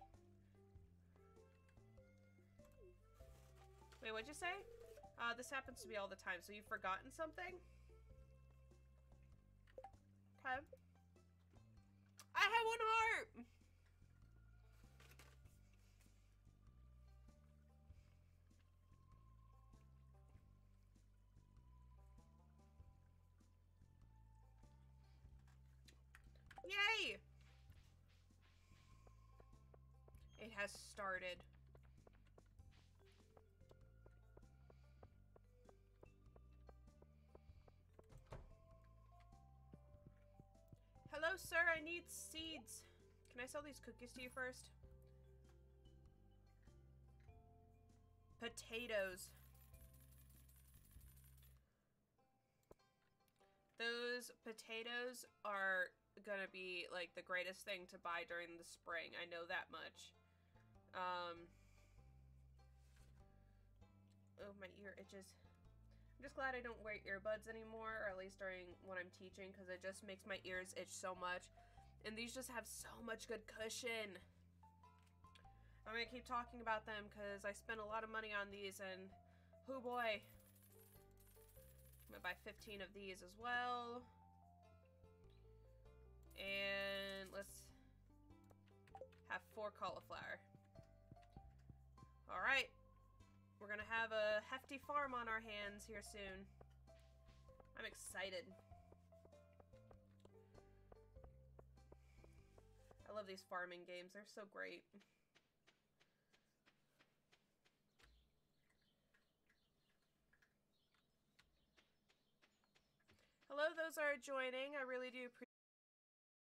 Wait, what'd you say? Uh, this happens to me all the time. So you've forgotten something? Okay. I have one heart! Yay! It has started. Hello, sir. I need seeds. Can I sell these cookies to you first? Potatoes. Those potatoes are gonna be like the greatest thing to buy during the spring. I know that much. Um. Oh, my ear itches. I'm just glad I don't wear earbuds anymore, or at least during when I'm teaching, because it just makes my ears itch so much. And these just have so much good cushion. I'm gonna keep talking about them because I spent a lot of money on these, and oh boy. I'm gonna buy fifteen of these as well. And let's have four cauliflower. All right. We're gonna have a hefty farm on our hands here soon. I'm excited. I love these farming games. They're so great. Hello, those are joining. I really do appreciate